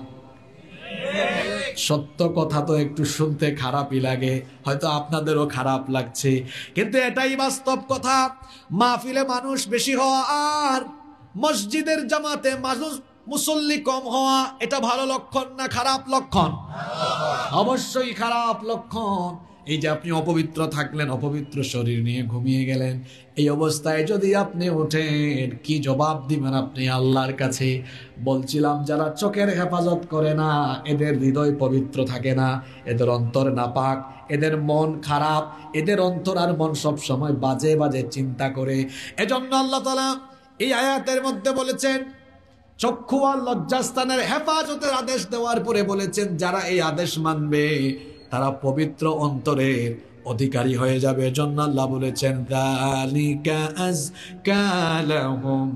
সত্য কথা তো একটু শুনতে খারাপই লাগে, হয়তো আপনাদেরও খারাপ লাগছে, কিন্তু এটাই বাস্তব কথা। মাহফিলে মানুষ বেশি হওয়া আর মসজিদের জামাতে মানুষ মুসল্লি কম হওয়া, এটা ভালো লক্ষণ না খারাপ লক্ষণ? অবশ্যই খারাপ লক্ষণ। এই যে আপনি অপবিত্র থাকলেন, অপবিত্র শরীর নিয়ে ঘুমিয়ে গেলেন, এই অবস্থায় যদি আপনি ওঠেন কি জবাব দিবেন আপনি আল্লাহর কাছে? বলছিলাম যারা চোখের হেফাজত করে না এদের হৃদয় পবিত্র থাকে না, এদের অন্তর নাপাক, এদের মন খারাপ, এদের অন্তর আর মন সব সময় বাজে বাজে চিন্তা করে। এজন্য আল্লাহ তাআলা এই আয়াতের মধ্যে বলেছেন, চক্ষু আর লজ্জাস্থানের হেফাজতের আদেশ দেওয়ার পরে বলেছেন যারা এই আদেশ মানবে তারা পবিত্র অন্তরের অধিকারী হয়ে যাবে। এজন্য আল্লাহ বলেছেন, যালিকা আযকা লাহুম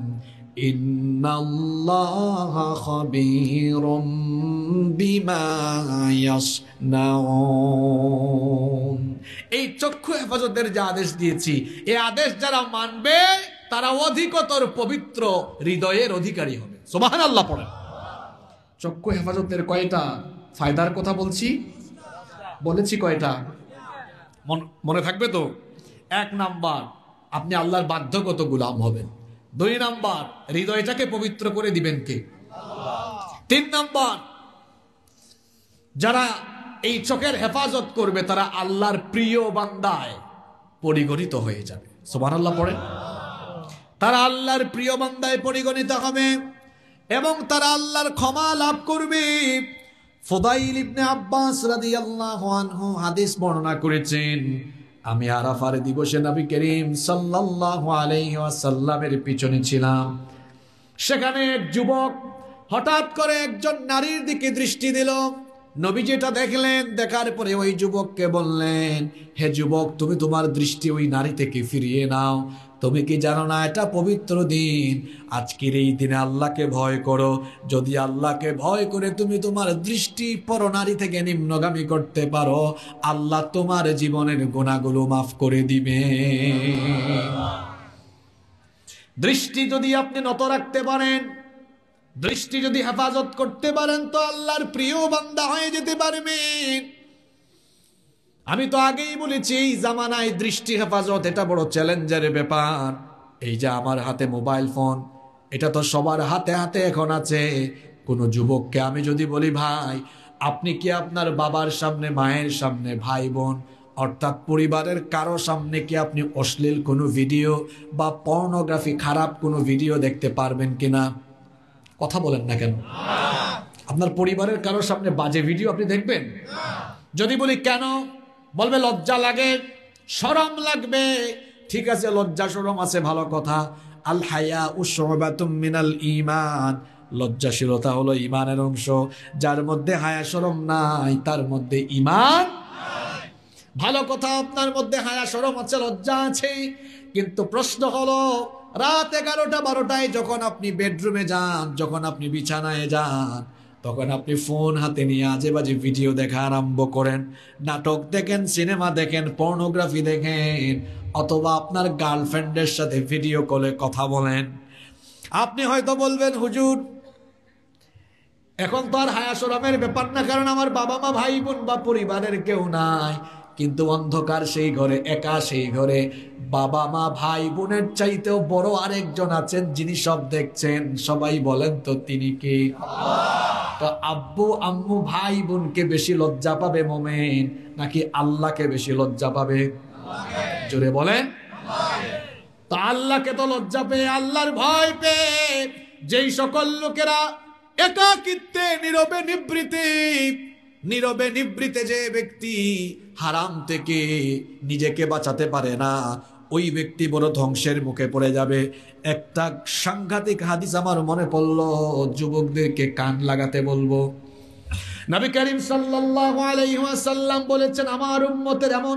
ইন্নাল্লাহা খাবীরুম বিমা ইয়াসনাউন। এই চক্ষু হেফাজতের যে আদেশ দিয়েছি, এই আদেশ যারা মানবে তারা অধিকতর পবিত্র হৃদয়ের অধিকারী হবে। সুবহানাল্লাহ পড়েন। চক্ষু হেফাজতের কয়টা ফায়দার কথা বলেছি কয়টা? মনে থাকবে তো? 1 নাম্বার, আপনি আল্লাহর বাধ্যগত গোলাম হবেন। 2 নাম্বার, হৃদয়টাকে পবিত্র করে দিবেন কে? আল্লাহ। 3 নাম্বার, যারা এই চোখের হেফাজত করবে তারা আল্লাহর প্রিয় বান্দায় পরিগণিত হয়ে যাবে। সুবহানাল্লাহ পড়েন। তারা আল্লাহর প্রিয় বান্দায় পরিগণিত হবে এবং তারা আল্লাহর ক্ষমা লাভ করবে। ফুদাইল ইবনে আব্বাস রাদিয়াল্লাহু আনহু হাদিস বর্ণনা করেছেন, আমি আরাফার দিবসে নবী করিম সাল্লাল্লাহু আলাইহি ওয়াসাল্লামের পিছনে ছিলাম। সেখানে এক যুবক হঠাৎ করে একজন নারীর দিকে দৃষ্টি দিল। নবীজি এটা দেখলেন, দেখার পরে ওই যুবককে বললেন, হে যুবক, তুমি তোমার দৃষ্টি ওই নারী থেকে ফিরিয়ে নাও। তুমি কি জানো না এটা পবিত্র দিন? আজকের এই দিনে আল্লাহকে ভয় করো। যদি আল্লাহকে ভয় করে তুমি তোমার দৃষ্টি পরনারী থেকে নিম্নগামী করতে পারো, আল্লাহ তোমার জীবনের গুনাহগুলো মাফ করে দিবে। দৃষ্টি যদি আপনি নত রাখতে পারেন, দৃষ্টি যদি হেফাজত করতে পারেন, তো আল্লাহর প্রিয় বান্দা হয়ে যেতে পারবেন। আমি তো আগেই বলেছি, এই জামানায় দৃষ্টি হেফাজত এটা বড় চ্যালেঞ্জের ব্যাপার। এই যে আমার হাতে মোবাইল ফোন, এটা তো সবার হাতে হাতে এখন আছে। কোনো যুবককে আমি যদি বলি, ভাই আপনি কি আপনার বাবার সামনে, মায়ের সামনে, ভাই বোন অর্থাৎ পরিবারের কারো সামনে কি আপনি অশ্লীল কোনো ভিডিও বা পর্নোগ্রাফি, খারাপ কোনো ভিডিও দেখতে পারবেন কিনা? কথা বলেন না কেন? আপনার পরিবারের কারোর সামনে বাজে ভিডিও আপনি দেখবেন? যদি বলি কেন, বলবে লজ্জা লাগে, শরম লাগবে। ঠিক আছে, লজ্জা শরম আছে, ভালো কথা। আল হায়া শুবাতুম মিনাল ঈমান, লজ্জাশীলতা হলো ঈমানের অংশ। যার মধ্যে হায়া শরম নাই তার মধ্যে ঈমান। ভালো কথা, আপনার মধ্যে হায়া শরম আছে, লজ্জা আছে। কিন্তু প্রশ্ন হলো, রাত 11টা 12টায় যখন আপনি বেডরুমে যান, যখন আপনি বিছানায় যান, তখন আপনি ফোন হাতে নিয়ে আজে বাজে ভিডিও দেখা আরম্ভ করেন। নাটক দেখেন, সিনেমা দেখেন, পর্নোগ্রাফি দেখেন, অথবা আপনার গার্লফ্রেন্ডের সাথে ভিডিও কলে কথা বলেন। আপনি হয়তো বলবেন, হুজুর এখন তো আর হায়া শরমের ব্যাপার না, কারণ আমার বাবা মা, ভাই বোন বা পরিবারের কেউ নাই। কিন্তু অন্ধকার সেই ঘরে, একা সেই ঘরে, বাবা মা ভাই বোনের চাইতেও বড় আরেকজন আছেন যিনি সব দেখছেন। সবাই বলেন তো তিনি কে? তো আব্বু আম্মু ভাই বোনকে বেশি লজ্জা পাবে মোমেন, নাকি আল্লাহকে বেশি লজ্জা পাবে? জোরে বলেন। তো আল্লাহকে তো লজ্জা পেয়ে, আল্লাহর ভয় পেয়ে যেই সকল লোকেরা একাকিত্বে নীরবে নিবৃতে যে ব্যক্তি হারাম থেকে নিজেকে বাঁচাতে পারে না, ওই ব্যক্তি বড় ধ্বংসের মুখে পড়ে যাবে। একটা সাংঘাতিক হাদিস আমার মনে পড়লো, যুবকদেরকে কান লাগাতে বলবো। নবী করিম সাল্লাল্লাহু আলাইহি ওয়াসাল্লাম বলেছেন, আমার উম্মতের এমন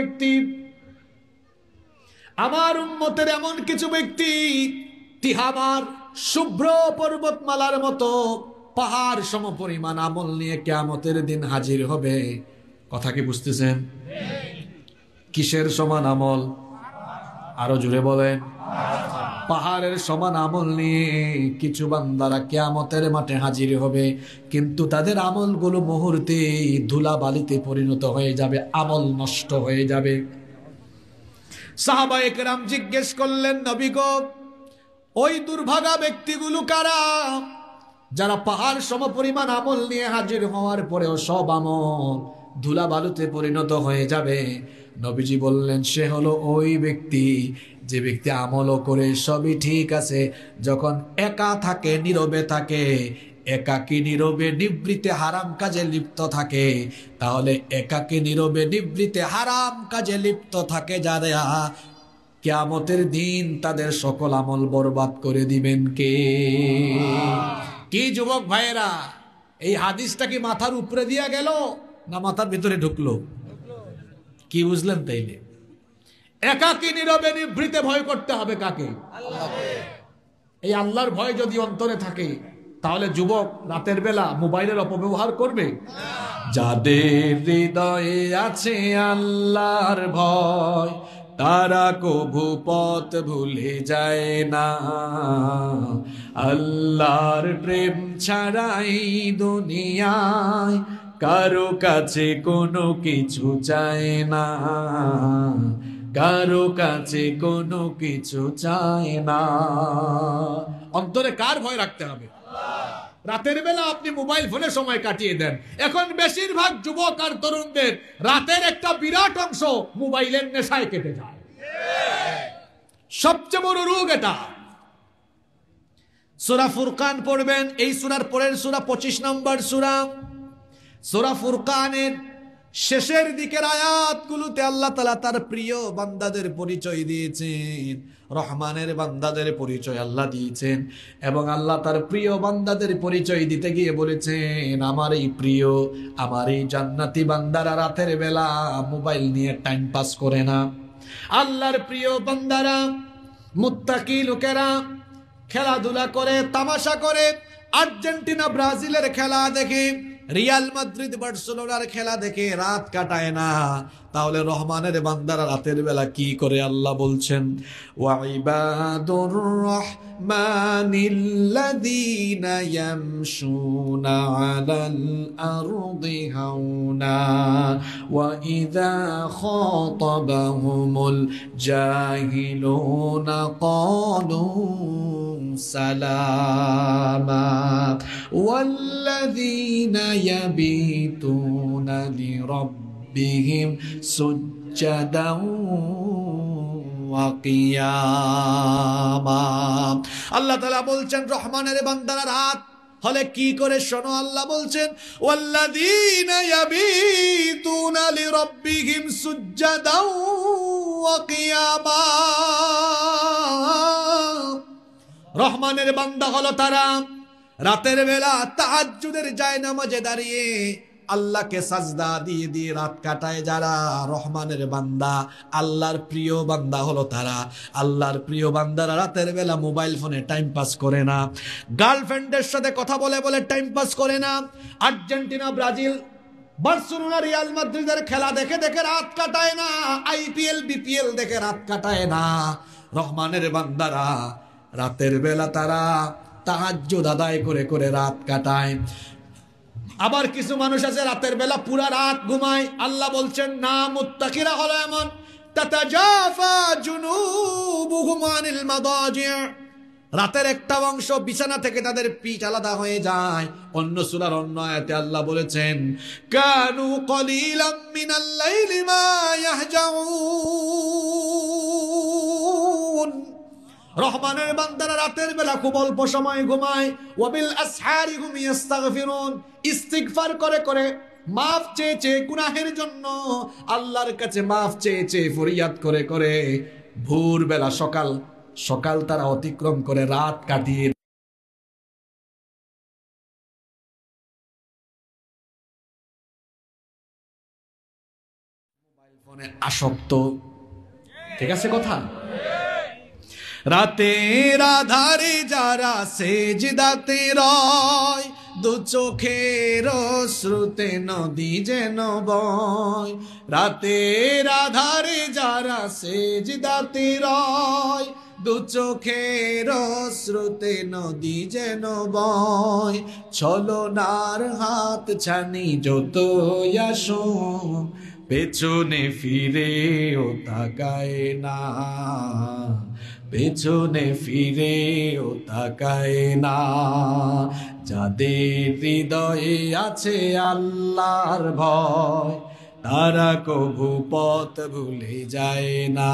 কিছু ব্যক্তি তিহামার শুভ্র পর্বতমালার মতো পাহাড় সমপরিমাণ আমল নিয়ে কিয়ামতের দিন হাজির হবে। কথা কি বুঝতেছেন? কিসের সমান আমল? আরো জোরে বলেন। পাহাড়ের সমান আমল নিয়ে কিছু বান্দারা কিয়ামতের মাঠে হাজির হবে, কিন্তু তাদের আমলগুলো মুহূর্তে ধুলাবালিতে পরিণত হয়ে যাবে, আমল নষ্ট হয়ে যাবে। সাহাবায়ে কেরাম জিজ্ঞেস করলেন, নবী গো, ওই দুর্ভাগা ব্যক্তিগুলো কারা যারা পাহাড় সমপরিমাণ আমল নিয়ে হাজির হওয়ার পরেও সব আমল ধুলাবালুতে পরিণত হয়ে যাবে? নবীজি বললেন, সে হলো ওই ব্যক্তি যে ব্যক্তি আমলও করে সবই ঠিক আছে, যখন একা থাকে, নীরবে থাকে, একাকী নীরবে নিবৃতে হারাম কাজে লিপ্ত থাকে। তাহলে একাকী নীরবে নিবৃতে হারাম কাজে লিপ্ত থাকে যারা, কিয়ামতের দিন তাদের সকল আমল বরবাদ করে দিবেন কে? কি যুবক ভাইয়েরা, এই হাদিসটা কি মাথার উপরে দিয়া গেল না মাথার ভিতরে ঢুকলো? কি বুঝলেন তাইলে? একাকী নীরবে নিভৃতে ভয় করতে হবে কাকে? আল্লাহকে। এই আল্লাহর ভয় যদি অন্তরে থাকে, তাহলে যুবক রাতের বেলা মোবাইলের অপব্যবহার করবে? যাদের হৃদয়ে আছে আল্লাহর ভয়, তারা কভু পথ ভুলে যায় না। আল্লাহর প্রেম ছাড়াই দুনিয়ায় কারো কাছে কোনো কিছু চায় না, কারো কাছে কোনো কিছু চায় না। অন্তরে কার ভয় রাখতে হবে? রাতের বেলা আপনি মোবাইল ফোনে সময় কাটিয়ে দেন। এখন বেশিরভাগ যুবক আর তরুণদের রাতের একটা বিরাট অংশ মোবাইলের নেশায় কেটে যায়। সবচেয়ে বড় রোগ এটা। সূরা ফুরকান পড়বেন, এই সূরার পরের সূরা 25 নম্বর সূরা। সূরা ফুরকানের শেষের দিকের আয়াতগুলোতে আল্লাহ তাআলা তার প্রিয় বান্দাদের পরিচয় দিয়েছেন, রহমানের বান্দাদের পরিচয় আল্লাহ দিয়েছেন। এবং আল্লাহ তার প্রিয় বান্দাদের পরিচয় দিতে গিয়ে বলেছেন, আমার এই প্রিয়, আমার এই জান্নাতি বান্দারা রাতের বেলা মোবাইল নিয়ে টাইম পাস করে না। আল্লাহর প্রিয় বান্দারা, মুত্তাকি লোকেরা খেলাধুলা করে, তামাশা করে, আর্জেন্টিনা ব্রাজিলের খেলা দেখে, রিয়াল মাদ্রিদ বার্সেলোনার খেলা দেখে রাত কাটায় না। তাহলে রহমানের বান্দারা রাতের বেলা কি করে? আল্লাহ বলছেন, ওয়া ইবাদুর রাহমানিল্লাযীনা ইয়ামশুনা আলাল আরদি হাওনা ওয়া ইযা খাতাবাহুমুল জাহিলুনা ক্বালু সালামা ওয়াল্লাযীনা ইয়াবিতুনা লিরাব্বিহিম সুজ্জাদাও ওয়া কিয়ামা। আল্লাহ তাআলা বলছেন রহমানের বান্দারা রাত হলে কি করে? শোনো, আল্লাহ বলছেন, ওয়াল্লাযীনা ইয়াবিতুনা লিরাব্বিহিম সুজ্জাদাও ওয়া কিয়ামা। রহমানের বান্দা হলো তারা রাতের বেলা তাহাজ্জুদের জায়নামাজে দাঁড়িয়ে আল্লাহকে সাজদা দিয়ে দিয়ে রাত কাটায় যারা। রহমানের বান্দা, আল্লাহর প্রিয় বান্দা হলো তারা। আল্লাহর প্রিয় বান্দারা রাতের বেলা মোবাইল ফোনে টাইম পাস করে না, গার্লফ্রেন্ডের সাথে কথা বলে বলে টাইম পাস করে না, আর্জেন্টিনা ব্রাজিল বার্সেলোনা রিয়াল মাদ্রিদের খেলা দেখে দেখে রাত কাটায় না, আইপিএল বিপিএল দেখে রাত কাটায় না। রহমানের বান্দারা রাতের বেলা তারা তাহাজ্জুদ আদায় করে করে রাত কাটায়। আবার কিছু মানুষ আছে রাতের বেলা পুরা রাত ঘুমায়। আল্লাহ বলছেন না, মুত্তাকিরা হলো এমন, তাতাজাফা জুনুবুহুম আনিল মাদাজি', রাতের একটা অংশ বিছানা থেকে তাদের পিঠ আলাদা হয়ে যায়। অন্য সূরার অন্য আয়াতে আল্লাহ বলেছেন, কানু কলিলাম মিনাল লাইলি মা ইয়াহজাউন। রহমানের বান্দারা রাতের বেলা খুব অল্প সময় ঘুমায়। ওয়াবিল আসহারি হুম ইস্তাগফিরুন, ইস্তিগফার করে করে, মাফ চেয়ে চেয়ে, গুনাহের জন্য আল্লাহর কাছে মাফ চেয়ে চেয়ে ফরিয়াদ করে করে ভোর বেলা সকাল সকাল তারা অতিক্রম করে রাত কাটিয়ে মোবাইল ফোনে আসক্ত। ঠিক আছে কথা? রাতের আধারে যারা সেজদাতে রয়, দু চোখের শ্রুতে নদী যেন বয়। রাতের আধারে যারা সেজদাতে রয়, দু চোখের শ্রুতে নদী যেন বয়। ছলনার হাত ছানি যতই আসো, পেছনে ফিরেও তাকায় না, পেছনে ফিরেও তাকায় না। যাদের হৃদয়ে আছে আল্লাহর ভয়, তারা কভু পথ ভুলে যায় না।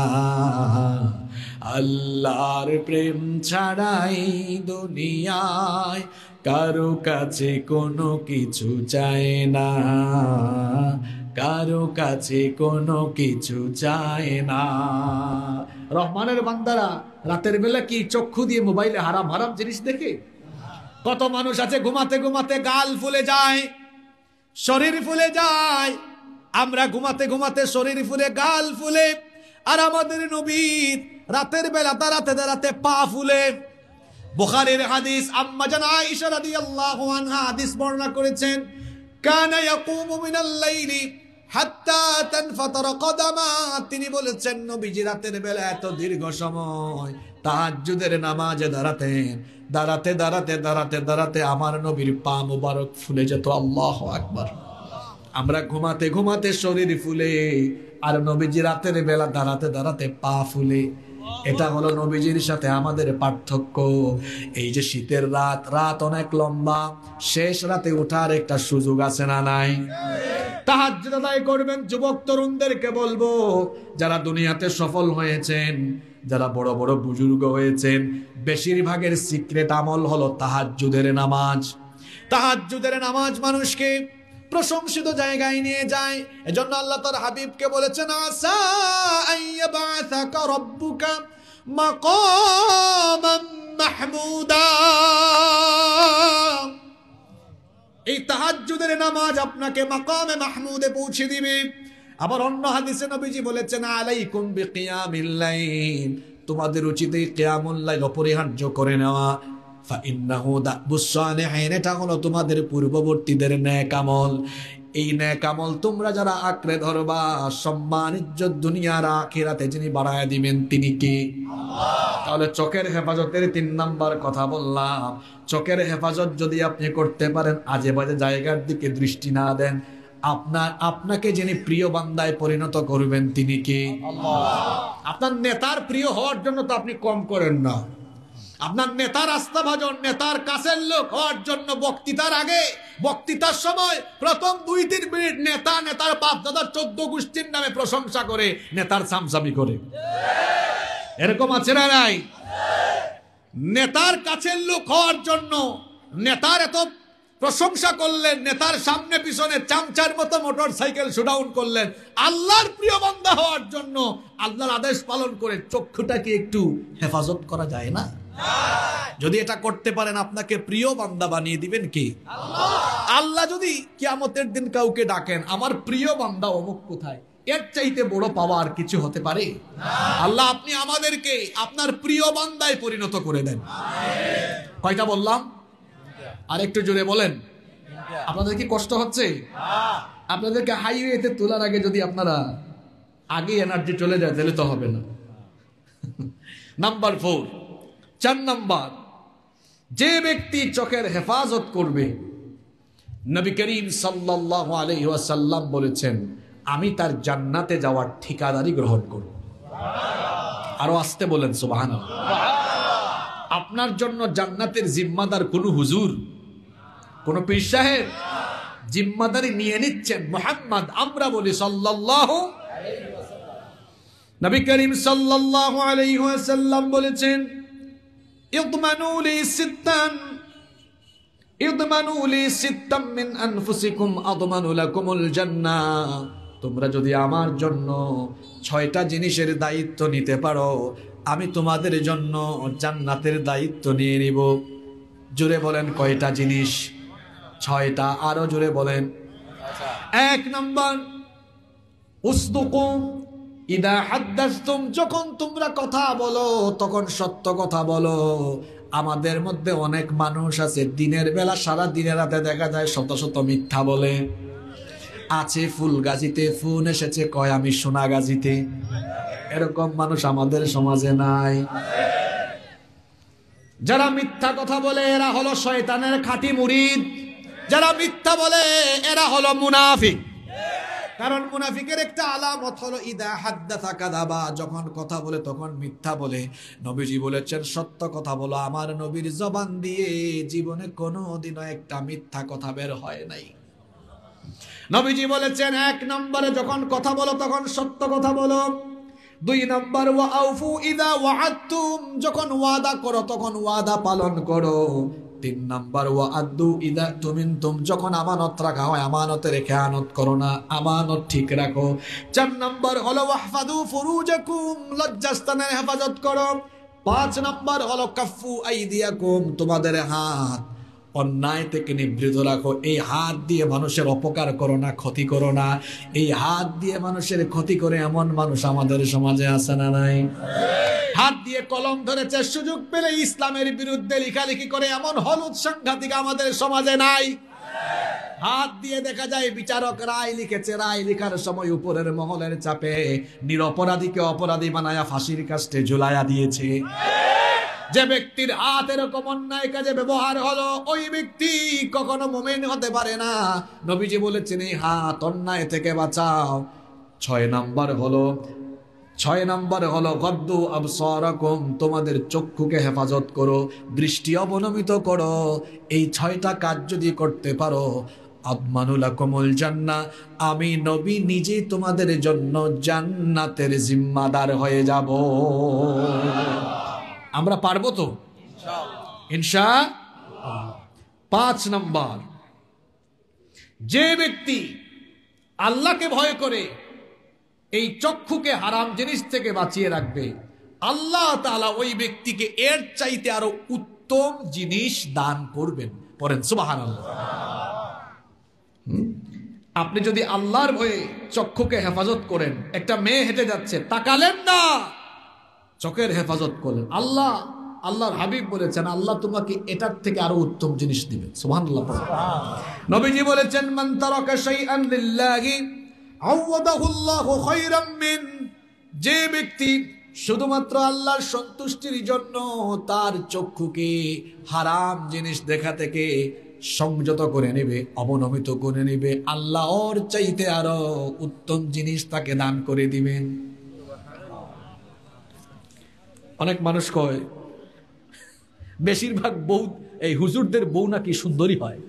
আল্লাহর প্রেম ছাড়াই দুনিয়ায় কারো কাছে কোনো কিছু চায় না, কারো কাছে কোনো কিছু চায় না। রহমানের বান্দারা রাতের বেলা কি চক্ষু দিয়ে মোবাইলে হারাম হারাম জিনিস দেখে? কত মানুষ আছে ঘুমাতে ঘুমাতে গাল ফুলে যায়, শরীর ফুলে যায়। আমরা ঘুমাতে ঘুমাতে শরীর ফুলে, গাল ফুলে, আর আমাদের নবী রাতের বেলা দাঁড়াতে দাঁড়াতে পা ফুলে। বুখারীর হাদিস, আম্মা জান আয়েশা রাদিয়াল্লাহু আনহা হাদিস বর্ণনা করেছেন, কানা ইয়াকুমু মিনাল লাইলি হাত্তা তানফাতারা কদামা। তিনি বলেছেন নবীজি রাতের বেলা এত দীর্ঘ সময় তাহাজ্জুদের নামাজে দাঁড়াতেন, দাঁড়াতে দাঁড়াতে দাঁড়াতে দাঁড়াতে আমার নবীর পা মুবারক ফুলে যেত। আল্লাহু আকবার। আমরা ঘুমাতে ঘুমাতে শরীর ফুলে, আর নবীজি রাতের বেলা দাঁড়াতে দাঁড়াতে পা ফুলে। এটা হলো নবীজির সাথে আমাদের পার্থক্য। এই যে শীতের রাত, রাত অনেক লম্বা, শেষ রাতে ওঠার একটা সুযোগ আছে না নাই? তাহাজ্জুদ আদায় করবেন। যুবক তরুণদেরকে বলবো, যারা দুনিয়াতে সফল হয়েছেন, যারা বড় বড় বুজুর্গ হয়েছেন, বেশিরভাগের সিক্রেট আমল হলো তাহাজ্জুদের নামাজ। তাহাজ্জুদের নামাজ মানুষকে প্রশংসিত জায়গায় নিয়ে যায়। এজন্য আল্লাহ তার হাবিবকে বলেছেন, আসা আইয়াবাসাকা রাব্বুকা মাকামান মাহমুদা। এই তাহাজ্জুদের নামাজ আপনাকে মাকামে মাহমুদে পৌঁছে দিবে। আবার অন্য হাদিসে নবীজি বলেছেন, আলাইকুম বিকিয়ামিল লাইল, তোমাদের উচিত এই কিয়ামুল লাইল অপরিহার্য করে নেওয়া। ফাইন্নাহু দাবুস সালিহিন, এটা হলো তোমাদের পূর্ববর্তীদের নেক আমল। এই নেক আমল তোমরা যারা আঁকড়ে ধরবা, সম্মান ইজ্জত দুনিয়ার আখিরাতে যিনি বাড়ায় দিবেন তিনি কে? তাহলে চোখের হেফাজতের 3 নাম্বার কথা বললাম। চোখের হেফাজত যদি আপনি করতে পারেন, আজে বাজে জায়গার দিকে দৃষ্টি না দেন, আপনাকে যিনি প্রিয় বান্দায় পরিণত করবেন তিনি কে? আপনার নেতার প্রিয় হওয়ার জন্য তো আপনি কম করেন না। আপনার নেতার আস্থাভাজন, নেতার কাছের লোক হওয়ার জন্য বক্তৃতার আগে, বক্তৃতার সময় প্রথম 2-3 মিনিট নেতার বাপ দাদার 14 গোষ্ঠীর নামে প্রশংসা করে, নেতার সামসামি করে। এরকম আছে না নাই? নেতার কাছের লোক হওয়ার জন্য নেতার এত প্রশংসা করলেন, নেতার সামনে পিছনে চামচার মতো মোটর সাইকেল শোডাউন করলেন। আল্লাহর প্রিয় বান্দা হওয়ার জন্য আল্লাহর আদেশ পালন করে চক্ষুটাকে একটু হেফাজত করা যায় না? যদি এটা করতে পারেন, আপনাকে প্রিয় বান্দা বানিয়ে দিবেন কে? আল্লাহ যদি কিয়ামতের দিন কাউকে ডাকেন, আমার প্রিয় বান্দা অমুক কোথায়, এর চাইতে বড় পাওয়া আর কিছু হতে পারে? আল্লাহ আপনি আমাদেরকে আপনার প্রিয় বান্দায় পরিণত করে দেন। কয়টা বললাম? আর একটু জোরে বলেন। আপনাদের কি কষ্ট হচ্ছে? আপনাদেরকে হাইওয়েতে তোলার আগে যদি আপনারা আগে এনার্জি চলে যায় তাহলে তো হবে না। নাম্বার 4, 4 নাম্বার, যে ব্যক্তি চোখের হেফাজত করবে, নবী করিম সাল্লাল্লাহু আলাইহি ওয়াসাল্লাম বলেছেন, আমি তার জান্নাতে যাওয়ার ঠিকাদারি গ্রহণ করব। আরো আসতে বলেন সুবহানাল্লাহ। আপনার জন্য জান্নাতের জিম্মাদার কোন হুজুর, কোন পীর সাহেব জিম্মাদারি নিয়ে নিচ্ছেন মুহাম্মদ। আমরা বলি সাল্লাল্লাহু আলাইহি ওয়াসাল্লাম। নবী করিম সাল্লাল্লাহু আলাইহি ওয়াসাল্লাম বলেছেন, ইদমানু লি সিত্তাম মিন আনফুসিকুম আদমানু লাকুমুল জান্নাহ। তোমরা যদি আমার জন্য 6টা জিনিসের দায়িত্ব নিতে পারো, আমি তোমাদের জন্য জান্নাতের দায়িত্ব নিয়ে নিব। জোরে বলেন কয়টা জিনিস? 6টা। আরো জোরে বলেন। 1 নাম্বার, উসদুকু ইদা হাদ্দাসতুম, যখন তোমরা কথা বলো তখন সত্য কথা বলো। আমাদের মধ্যে অনেক মানুষ আছে, দিনের বেলা সারা দিনের রাতে দেখা যায় শত শত মিথ্যা বলে। আছে ফুলগাজীতে ফোন এসেছে, কয় আমি সোনাগাজীতে। এরকম মানুষ আমাদের সমাজে নাই? যারা মিথ্যা কথা বলে এরা হলো শয়তানের খাঁটি মুরিদ। যারা মিথ্যা বলে এরা হলো মুনাফিক। কারণ মুনাফিকের একটা আলামত হলো ইদা হাদ্দাসা কাযাবা, যখন কথা বলে তখন মিথ্যা বলে। নবীজি বলেছেন, সত্য কথা বলো। আমার নবীর জবান দিয়ে জীবনে কোনোদিনও একটা মিথ্যা কথা বের হয় নাই। নবীজি বলেছেন, 1 নম্বরে যখন কথা বলো তখন সত্য কথা বলো। 2 নম্বর, ওয়া আউফু ইদা ওয়াআদতুম, যখন ওয়াদা করো তখন ওয়াদা পালন করো। 3 নম্বর, ওয়া আদ্দু ইদা তুমিনতুম, যখন আমানত রাখা হয় আমানতের খেয়ানত করো না, আমানত ঠিক রাখো। 4 নম্বর হলো ওয়াহফাদু ফুরুজাকুম, লজ্জাস্থানের হেফাজত করো। 5 নম্বর হলো কাফু আইদিয়াকুম, তোমাদের হাত অন্যায় থেকে নিবৃত রাখো। এই হাত দিয়ে মানুষের অপকার করো না, ক্ষতি করো না। এই হাত দিয়ে মানুষের ক্ষতি করে এমন মানুষ আমাদের সমাজে আছে না নাই? হাত দিয়ে কলম ধরেছে, সুযোগ পেলে ইসলামের বিরুদ্ধে লেখালেখি করে এমন হলুদ সাংঘাতিক আমাদের সমাজে নাই? হাত দিয়ে দেখা যায় বিচারক রায় লিখেছে, রায় লেখার সময় উপরের মহলের চাপে নিরপরাধীকে অপরাধী বানায়া ফাঁসির কাস্টে ঝুলাইয়া দিয়েছে। যে ব্যক্তির হাত এরকম অন্যায় কাজে ব্যবহার হলো, ওই ব্যক্তি কখনো মুমিন হতে পারে না। নবীজি বলেছেন, এই হাত অন্যায় থেকে বাঁচাও। 6 নম্বর হলো গদ্দু আবসারাকুম, তোমাদের চক্ষুকে হেফাজত করো, দৃষ্টি অবনমিত করো। এই 6টা কাজ যদি করতে পারো, আদমানু লাকুমুল জান্নাহ, আমি নবী নিজে তোমাদের জন্য জান্নাতের জিম্মাদার হয়ে যাব। আমরা পারবো তো ইনশাআল্লাহ? 5 নম্বর, যে ব্যক্তি আল্লাহকে ভয় করে এই চক্ষুকে হারাম জিনিস থেকে বাঁচিয়ে রাখবে, আল্লাহ তাআলা ওই ব্যক্তিকে এর চাইতে আরো উত্তম জিনিস দান করবেন। পড়েন সুবহানাল্লাহ। আপনি যদি আল্লাহর ভয়ে চক্ষুকে হেফাজত করেন, একটা মেয়ে হেঁটে যাচ্ছে, তাকালেন না, চোখের হেফাজত করলেন, আল্লাহর হাবিব বলেছেন আল্লাহ তোমাকে এটার থেকে আরো উত্তম জিনিস দিবেন। সুবহানাল্লাহ। নবীজি বলেছেন মান তারাকা শাইআন লিল্লাহি আওয়াদাহুল্লাহু খায়রাম মিন, যে ব্যক্তি শুধুমাত্র আল্লাহর সন্তুষ্টির জন্য তার চক্ষুকে হারাম জিনিস দেখা থেকে সংযত করে নেবে, অবনমিত করে নেবে, আল্লাহ ওর চাইতে আরো উত্তম জিনিস তাকে দান করে দিবেন। অনেক মানুষ কয় বেশিরভাগ বউ, এই হুজুরদের বউ নাকি সুন্দরী হয়।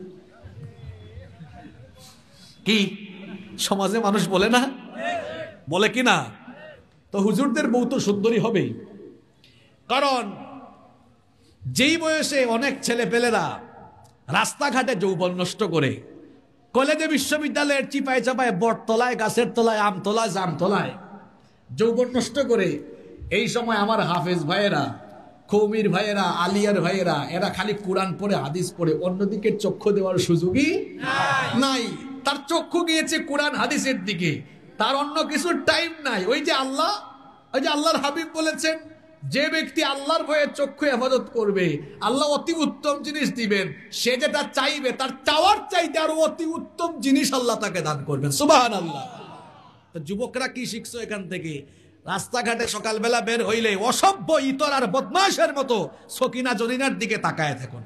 কি সমাজে মানুষ বলে না, বলে কি না? তো হুজুরদের বউ তো সুন্দরী হবেই, কারণ যেই বয়সে অনেক ছেলে পেলেরা রাস্তাঘাটে যৌবন নষ্ট করে, কলেজে বিশ্ববিদ্যালয়ের চিপায় চাপায় বটতলায়, গাছের তলায়, আমতলায়, জামতলায় যৌবন নষ্ট করে, এই সময় আমার হাফেজ ভাইয়েরা, কৌমির ভাইয়েরা, আলিয়ার ভাইয়েরা, এরা খালি কোরআন পড়ে, হাদিস পড়ে, অন্যদিকে চক্ষু দেওয়ার সুযোগই নাই। তার চক্ষু গিয়েছে কোরআন হাদিসের দিকে, তার অন্য কিছু টাইম নাই। ওই যে আল্লাহর হাবিব বলেছেন যে ব্যক্তি আল্লাহর ভয়ে চক্ষু হেফাজত করবে, আল্লাহ অতি উত্তম জিনিস দিবেন। সে যেটা চাইবে তার চাওয়ার চাইতে আরো অতি উত্তম জিনিস আল্লাহ তাকে দান করবেন। সুবহানাল্লাহ। তো যুবকরা কি শিখছো এখান থেকে? রাস্তাঘাটে সকালবেলা বের হইলে অসভ্য, ইতর আর বদমাশের মতো সকিনা জরিনার দিকে তাকায় থাকুন।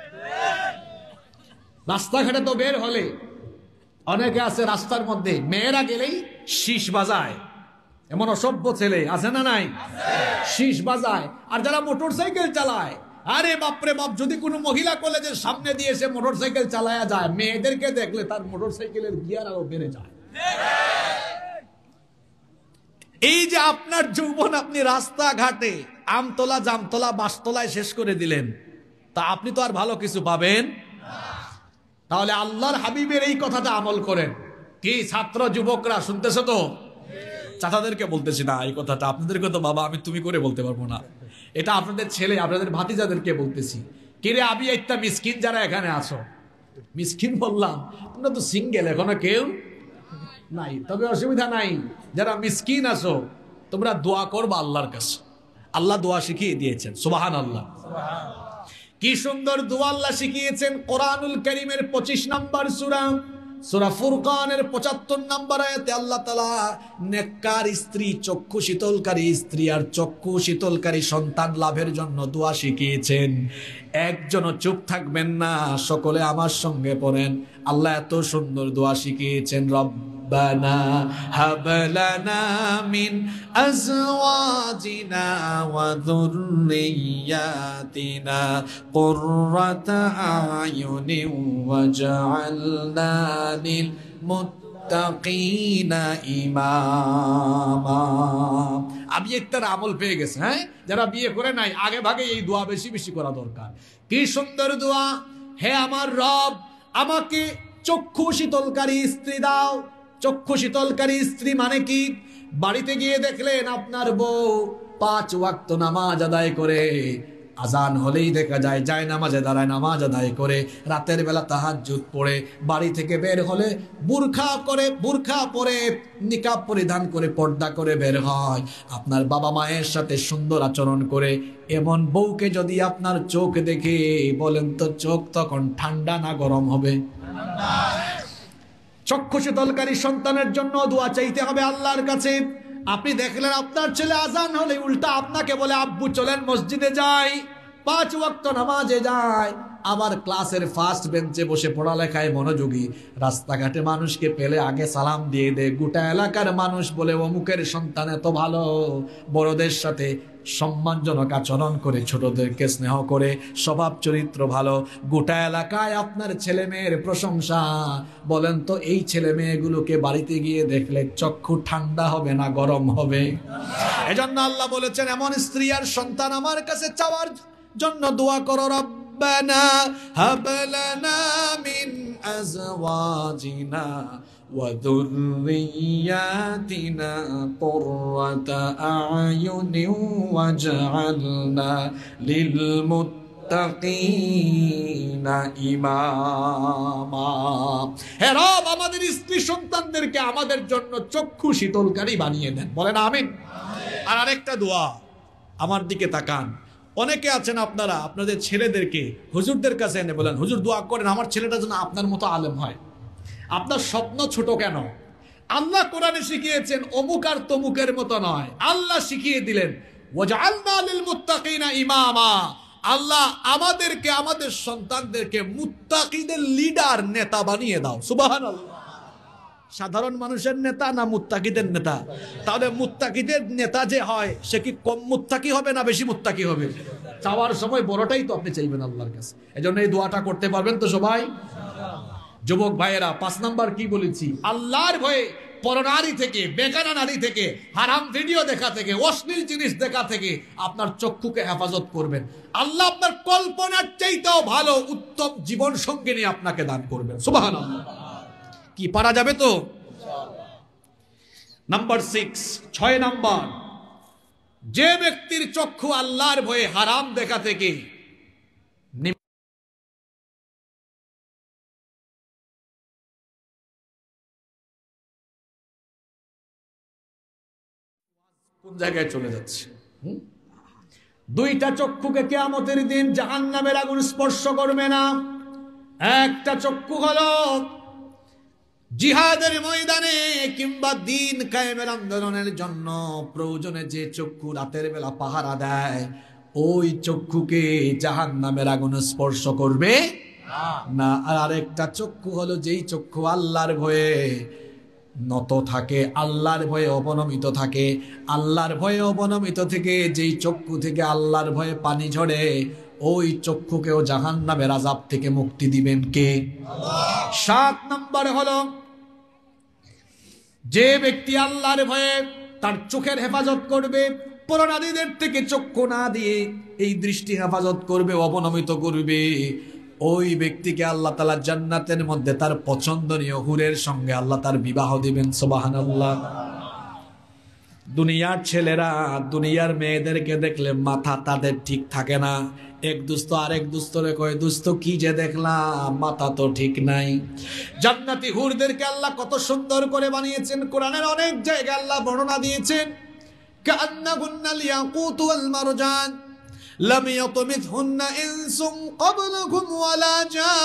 রাস্তাঘাটে তো বের হলে অনেকে আছে রাস্তার মধ্যে মেয়েরা গেলেই শীষ বাজায়, এমন অসভ্য ছেলে আছে না নাই? শীষ বাজায়। আর যারা মোটর সাইকেল চালায়, আরে বাপরে বাপ, যদি কোনো মহিলা কলেজের সামনে দিয়ে এসে মোটর সাইকেল চালায়া যায়, মেয়েদেরকে দেখলে তার মোটর সাইকেলের গিয়ার আরো বেড়ে যায়। এই যে আপনার যৌবন আপনি রাস্তাঘাটে আমতলা, জামতলা, বাসতলায় শেষ করে দিলেন, তা আপনি তো আর ভালো কিছু পাবেন। তাহলে আল্লাহর হাবিবের এই কথাটা আমল করেন। কি ছাত্র যুবকরা শুনতেছ তো? চাচাদেরকে বলতেছি না এই কথাটা, আপনাদেরকে তো বাবা আমি তুমি করে বলতে পারবো না, এটা আপনাদের ছেলে, আপনাদের ভাতিজাদেরকে বলতেছি। কিরে আবি একটা মিসকিন যারা এখানে আছো, মিসকিন বললাম, তোমরা তো সিঙ্গেল, এখনো কেউ নাই, তবে অসুবিধা নাই। যারা মিসকিন আছো তোমরা দোয়া করবা আল্লাহর কাছে, আল্লাহ দোয়া শিখিয়ে দিয়েছেন। সুবহানাল্লাহ। কি সুন্দর দোয়া আল্লাহ শিখিয়েছেন। কোরআনুল কারীমের 25 নম্বর সূরা, সূরা ফুরকানের 75 নম্বর আয়াতে আল্লাহ তাআলা নেককার স্ত্রী, চক্ষু শীতলকারী স্ত্রী আর চক্ষু শীতলকারী সন্তান লাভের জন্য দোয়া শিখিয়েছেন। একজনও চুপ থাকবেন না, সকলে আমার সঙ্গে পড়েন। আল্লাহ এত সুন্দর দোয়া শিখিয়েছেন, রব্বানা হাব লানা মিন আজওয়াজিনা ওয়া যুররিয়াতিনা কুররাতা আয়ুনিন ওয়াজআলনা লিল মুত্তাকিনা ইমামা। আমি একটা আমল পেয়ে গেছে। হ্যাঁ, যারা বিয়ে করে নাই আগে ভাগে এই দোয়া বেশি বেশি করা দরকার। কি সুন্দর দোয়া, হে আমার রব আমাকে চক্ষু শীতলকারী স্ত্রী দাও। চক্ষু শীতলকারী স্ত্রী মানে কি? বাড়িতে গিয়ে দেখলেন আপনার বউ 5 ওয়াক্ত নামাজ আদায় করে, আজান হলেই দেখা যায় যায় নামাজে দাঁড়ায়, নামাজ আদায় করে, রাতের বেলা তাহাজ্জুদ পড়ে, বাড়ি থেকে বের হলে বুরখা পরে, নিকাব পরিধান করে, পর্দা করে বের হয়, আপনার বাবা মায়ের সাথে সুন্দর আচরণ করে। এমন বউকে যদি আপনার চোখ দেখে, বলেন তো চোখ তখন ঠান্ডা না গরম হবে? চক্ষু শীতলকারী সন্তানের জন্য দোয়া চাইতে হবে আল্লাহর কাছে। আপনি দেখলেন আপনার ছেলে আজান হলে উল্টা আপনাকে বলে আব্বু চলেন মসজিদে যাই, 5 ওয়াক্ত নামাজে যায়, আবার ক্লাসের ফার্স্ট বেঞ্চে বসে পড়ালেখায় মনোযোগী, রাস্তাঘাটে মানুষকে পেলে আগে সালাম দিয়ে দেয়, গোটা এলাকার মানুষ বলে অমুকের সন্তান এত ভালো, বড়দের সাথে সম্মানজনক আচরণ করে, ছোটদেরকে স্নেহ করে, স্বভাব চরিত্র ভালো, গোটা এলাকায় আপনার ছেলে মেয়ের প্রশংসা। বলেন তো এই ছেলে মেয়েগুলোকে বাড়িতে গিয়ে দেখলে চক্ষু ঠান্ডা হবে না গরম হবে? এজন্য আল্লাহ বলেছেন এমন স্ত্রী আর সন্তান আমার কাছে চাওয়ার জন্য দোয়া করো, রব্বানা হাব লানা মিন أزواجنا وذرياتنا قرة أعين واجعلنا للمتقين ইমামা। হে রব, আমাদের স্ত্রী সন্তানদেরকে আমাদের জন্য চক্ষু শীতলকারী বানিয়ে দেন, বলেন আমিন। আর আরেকটা দোয়া, আমার দিকে তাকান। অনেকে আছেন আপনারা আপনাদের ছেলেদেরকে হুজুরদের কাছে এনে বলেন, হুজুর দোয়া করেন আমার ছেলেটা যেন আপনার মতো আলেম হয়। আপনার স্বপ্ন ছোট কেন? আল্লাহ কোরআনে শিখিয়েছেন অমুক আর তমুকের মতো নয়। আল্লাহ শিখিয়ে দিলেন ওয়াজআলনা লিল মুত্তাকিনা ইমামা। আল্লাহ আমাদেরকে, আমাদের সন্তানদেরকে মুত্তাকিদের লিডার, নেতা বানিয়ে দাও। সুবহানাল্লাহ। সাধারণ মানুষের নেতা না মুত্তাকিদের নেতা? তাহলে মুত্তাকিদের নেতা যে হয় সে কি কম মুত্তাকি হবে না বেশি মুত্তাকি হবে? চাওয়ার সময় বড়টাই তো আপনি চাইবেন আল্লাহর কাছে। এজন্য এই দোয়াটা করতে পারবেন তো সবাই? যুবক ভাইয়েরা, 5 নাম্বার কি বলেছি? আল্লাহর ভয়ে পরনারী থেকে, বেগানা নারী থেকে, হারাম ভিডিও দেখা থেকে, অশ্লীল জিনিস দেখা থেকে আপনার চক্ষুকে হেফাজত করবেন। আল্লাহ আপনার কল্পনার চাইতেও ভালো উত্তম জীবন সঙ্গিনী আপনাকে দান করবেন। সুবহানাল্লাহ। কি পারা যাবে তো? নাম্বার 6 নাম্বার, যে ব্যক্তির চক্ষু আল্লাহর ভয়ে হারাম দেখা থেকে কোন জায়গায় চলে যাচ্ছে? 2টা চক্ষুকে কিয়ামতের দিন জাহান্নামের আগুন স্পর্শ করবে না। একটা চক্ষু হলো জিহাদের ময়দানে কিংবা দিন কায়েমের আন্দোলনের জন্য প্রয়োজনে যে চক্ষু রাতের বেলা পাহারা দেয়, ওই চক্ষুকে জাহান্নামের আগুন স্পর্শ করবে না। আর আরেকটা চক্ষু হলো যেই চক্ষু আল্লাহর ভয়ে নত থাকে, আল্লাহর ভয়ে অবনমিত থাকে। আল্লাহর ভয়ে অবনমিত থেকে যেই চক্ষু থেকে আল্লাহর ভয়ে পানি ঝরে, ওই চক্ষুকেও জাহান্নামের আযাব থেকে মুক্তি দিবেন কে? আল্লাহ। 7 নম্বর হলো যে ব্যক্তি আল্লাহর ভয়ে তার চোখের হেফাজত করবে, পরনারীদের থেকে চক্ষু না দিয়ে এই দৃষ্টি হেফাজত করবে, অবনমিত করবে, ওই ব্যক্তিকে আল্লাহ তাআলা জান্নাতের মধ্যে তার পছন্দনীয় হুরের সঙ্গে আল্লাহ তার বিবাহ দিবেন। সুবহানাল্লাহ। দুনিয়ার ছেলেরা দুনিয়ার মেয়েদেরকে দেখলে মাথা তাদের ঠিক থাকে না। এক দুস্ত আরেক দুস্তরে কয়, দুস্ত কি যে দেখলাম, মাথা তো ঠিক নাই। জান্নাতি হুরদেরকে আল্লাহ কত সুন্দর করে বানিয়েছেন, কোরআনের অনেক জায়গায় আল্লাহ বর্ণনা দিয়েছেন। কান্নাহুন্নাল ইয়াকুতু ওয়াল মারজান লাম ইয়াতমিথহুন্না ইনসুন ক্বাবলাহুম ওয়ালা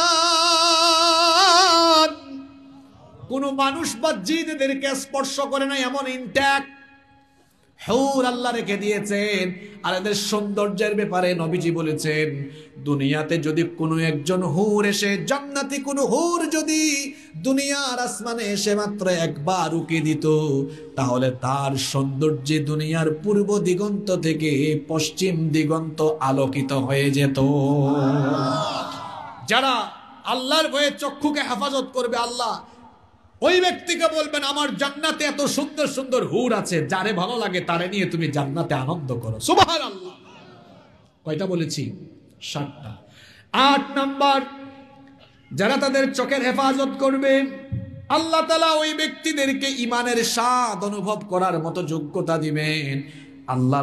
জান। কোন মানুষ বা জিন এদেরকে স্পর্শ করে না, এমন ইনট্যাক্ট হুর আল্লাহ রেখে দিয়েছেন। আর এদের সৌন্দর্যের ব্যাপারে নবীজি বলেছেন, দুনিয়াতে যদি কোনো একজন হুর এসে, জান্নাতি কোনো হুর যদি দুনিয়ার আসমানে এসে মাত্র একবার উকি দিত, তাহলে তার সৌন্দর্যে দুনিয়ার পূর্ব দিগন্ত থেকে পশ্চিম দিগন্ত আলোকিত হয়ে যেত। যারা আল্লাহর ভয়ে চক্ষুকে হেফাজত করবে, আল্লাহ ওই ব্যক্তিকে বলবেন, আমার জান্নাতে এত সুন্দর সুন্দর হুর আছে, যারে ভালো লাগে তারে নিয়ে তুমি জান্নাতে আনন্দ করো। সুবহানাল্লাহ। কয়টা বলেছি? 7টা। 8 নাম্বার, যারা তাদের চোখের হেফাজত করবে, আল্লাহ তাআলা ওই ব্যক্তিদেরকে ঈমানের স্বাদ অনুভব করার মতো যোগ্যতা দিবেন। আল্লাহর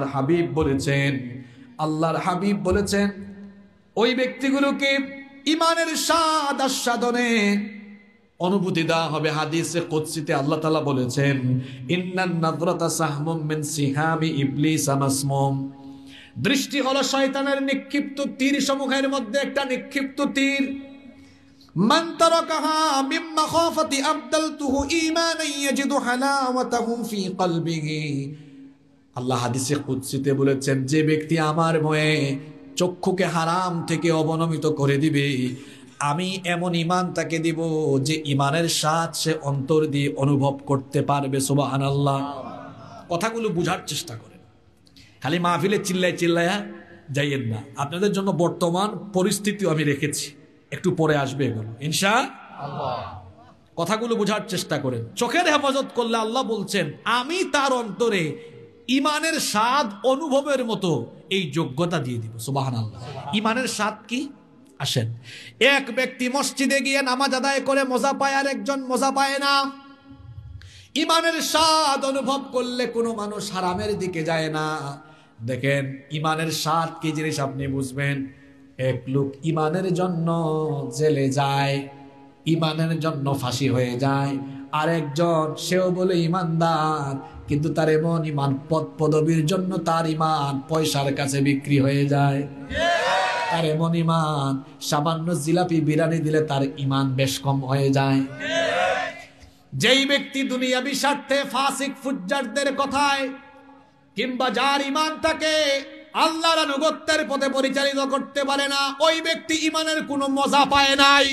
হাবিব বলেছেন ওই ব্যক্তিগুলোকে ঈমানের স্বাদ আস্বাদনে অনুভূতি দেওয়া হবে। হাদিসে কুদসিতে আল্লাহ তাআলা বলেছেন, ইন্নান নাযরাতা সাহমুম মিন সিহামি ইবলিস মাসমুম। দৃষ্টি হলো শয়তানের নিক্ষিপ্ত তীর সমূহের মধ্যে একটা নিক্ষিপ্ত তীর। মান তারাকাহা মিম্মা খাফাতি আবদালতুহু ঈমানান ইয়াজিদু হালাওয়াতাহু ফি কলবিহি। আল্লাহ হাদিসে কুদসিতে বলেছেন, যে ব্যক্তি আমার ভয়ে চক্ষুকে হারাম থেকে অবনমিত করে দিবে, আমি এমন ঈমান তাকে দিব যে ঈমানের স্বাদ সে অন্তর দিয়ে অনুভব করতে পারবে। সুবহানাল্লাহ। কথাগুলো বুঝার চেষ্টা করেন, খালি মাহফিলে চিল্লায়া যাইয়েন না। আপনাদের জন্য বর্তমান পরিস্থিতিও আমি রেখেছি, একটু পরে আসবে এগুলো ইনশাআল্লাহ। কথাগুলো বুঝার চেষ্টা করেন। চোখের হেফাজত করলে আল্লাহ বলছেন, আমি তার অন্তরে ঈমানের স্বাদ অনুভবের মতো এই যোগ্যতা দিয়ে দিব। সুবহানাল্লাহ। ঈমানের স্বাদ কি? আসেন, এক ব্যক্তি মসজিদে গিয়ে নামাজ আদায় করে মজা পায়, আর একজন মজা পায় না। ইমানের স্বাদ অনুভব করলে কোনো মানুষ হারামের দিকে যায় না। দেখেন ইমানের স্বাদ কি জিনিস আপনি বুঝবেন। এক লোক ইমানের জন্য জেলে যায়, ইমানের জন্য ফাঁসি হয়ে যায়। আর একজন সেও বলে ইমানদার, কিন্তু তার এমন ইমান পদ পদবীর জন্য তার ইমান পয়সার কাছে বিক্রি হয়ে যায়। তার এমন ইমান সামান্য জিলাপি বিরিয়ানি দিলে তার ইমান বেশ কম হয়ে যায়। যেই ব্যক্তি দুনিয়াবি স্বার্থে ফাসিক ফুজ্জারদের কথায় কিংবা যার ইমান তাকে আল্লাহর আনুগত্যের পথে পরিচালিত করতে পারে না, ওই ব্যক্তি ইমানের কোনো মজা পায় নাই।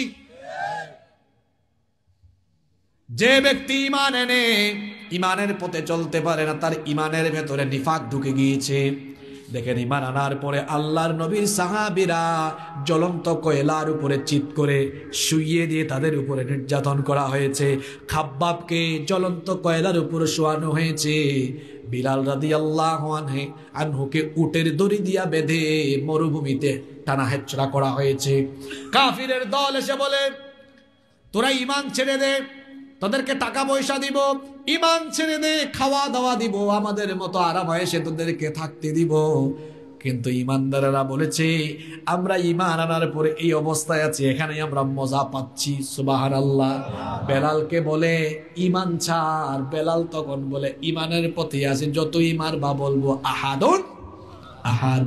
যে ব্যক্তি ইমান এনে ইমানের পথে চলতে পারে না, তার ইমানের ভেতরে নিফাক ঢুকে গিয়েছে। দেখেন ইমান আনার পরে আল্লাহর নবীর সাহাবীরা জ্বলন্ত কয়লার উপরে চিৎ করে শুইয়ে দিয়ে তাদের উপরে নির্যাতন করা হয়েছে। খাব্বাবকে জ্বলন্ত কয়লার উপরে শোয়ানো হয়েছে। বিলাল রাদিয়াল্লাহু আনহুকে উটের দড়ি দিয়া বেঁধে মরুভূমিতে টানা হেচড়া করা হয়েছে। কাফিরের দল এসে বলে, তোরা ইমান ছেড়ে দে, তোদেরকে টাকা পয়সা দিব, ইমান ছেড়ে দে, খাওয়া দাওয়া দিব, আমাদের মতো আরাম এসে তোদেরকে থাকতে দিব। কিন্তু ইমানদারেরা বলেছে, আমরা ইমান আনার পরে এই অবস্থায় আছি, এখানে আমরা মজা পাচ্ছি। সুবহানাল্লাহ। বেলালকে বলে ইমান ছাড়, বেলাল তখন বলে ইমানের পথে আছে, যতই মারবা বলবো আহাদুন আহাদ।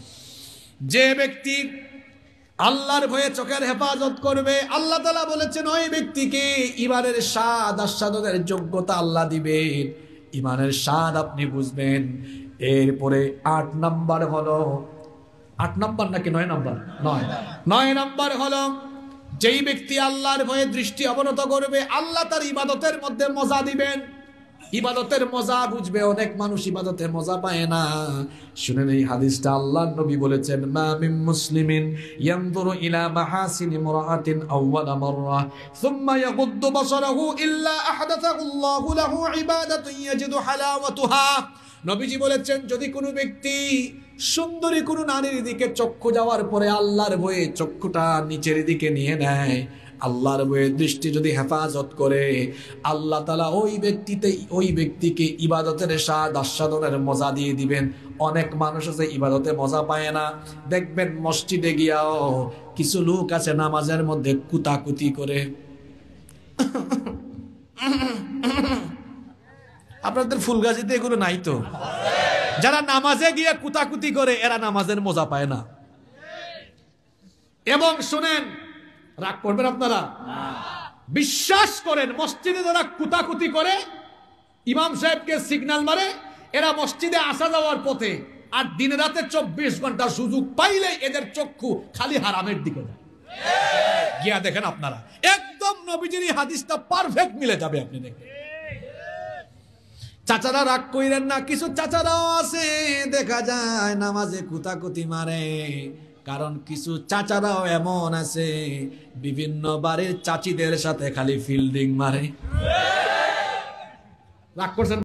যে ব্যক্তি আল্লাহর ভয়ে চোখের হেফাজত করবে, আল্লাহ তাআলা বলেছেন ওই ব্যক্তিকে ইমানের স্বাদ আস্বাদনের যোগ্যতা আল্লাহ দিবেন। ইমানের স্বাদ আপনি বুঝবেন। এরপরে 8 নাম্বার হলো, 8 নাম্বার নাকি 9 নাম্বার? 9 নাম্বার হলো যেই ব্যক্তি আল্লাহর ভয়ে দৃষ্টি অবনত করবে, আল্লাহ তার ইবাদতের মধ্যে মজা দিবেন। ইবাদতের মজা বুঝবে। অনেক মানুষ ইবাদতের মজা পায় না। শুনেন এই হাদিসটা, আল্লাহর নবী বলেছেন, মা মিন মুসলিমিন ইয়ানজুরু ইলা মাহাসিনি ইমরাআতিন আউওয়ালা মাররা সুম্মা ইয়াগুদ্দু বাসারাহু ইল্লা আহদাথাহুল্লাহু লাহু ইবাদাতুন ইয়াজিদু হালাওয়াতুহা। নবীজি বলেছেন, যদি কোনো ব্যক্তি সুন্দরী কোনো নারীর দিকে চক্ষু যাওয়ার পরে আল্লাহর ভয়ে চক্ষুটা নিচের দিকে নিয়ে নেয়, আল্লাহর ভয়ে দৃষ্টি যদি হেফাজত করে, আল্লাহ তাআলা ওই ব্যক্তিকে ইবাদতের স্বাদ আস্বাদনের মজা দিয়ে দিবেন। অনেক মানুষ আছে ইবাদতে মজা পায় না। দেখবেন মসজিদে গিয়াও কিছু লোক আছে নামাজের মধ্যে কুতাকুতি করে। আপনাদের ফুলগাজীতে এগুলো নাই তো? যারা নামাজে গিয়ে কুতাকুতি করে এরা নামাজের মজা পায় না। এবং শুনেন, রাগ করবেন আপনারা, বিশ্বাস করেন মসজিদে যারা কুতাকুতি করে, ইমাম সাহেবকে সিগন্যাল মারে, এরা মসজিদে আসা যাওয়ার পথে আর দিনে রাতে 24 ঘন্টা সুযোগ পাইলে এদের চক্ষু খালি হারামের দিকে যায়। গিয়া দেখেন আপনারা, একদম নবীজির হাদিসটা পারফেক্ট মিলে যাবে। আপনি দেখেন, চাচারা রাগ কইরেন না, কিছু চাচারাও আছে দেখা যায় নামাজে কুতাকুতি মারে। কারণ কিছু চাচারাও এমন আছে বিভিন্ন বাড়ির চাচিদের সাথে খালি ফিল্ডিং মারে। রাগ করছেন?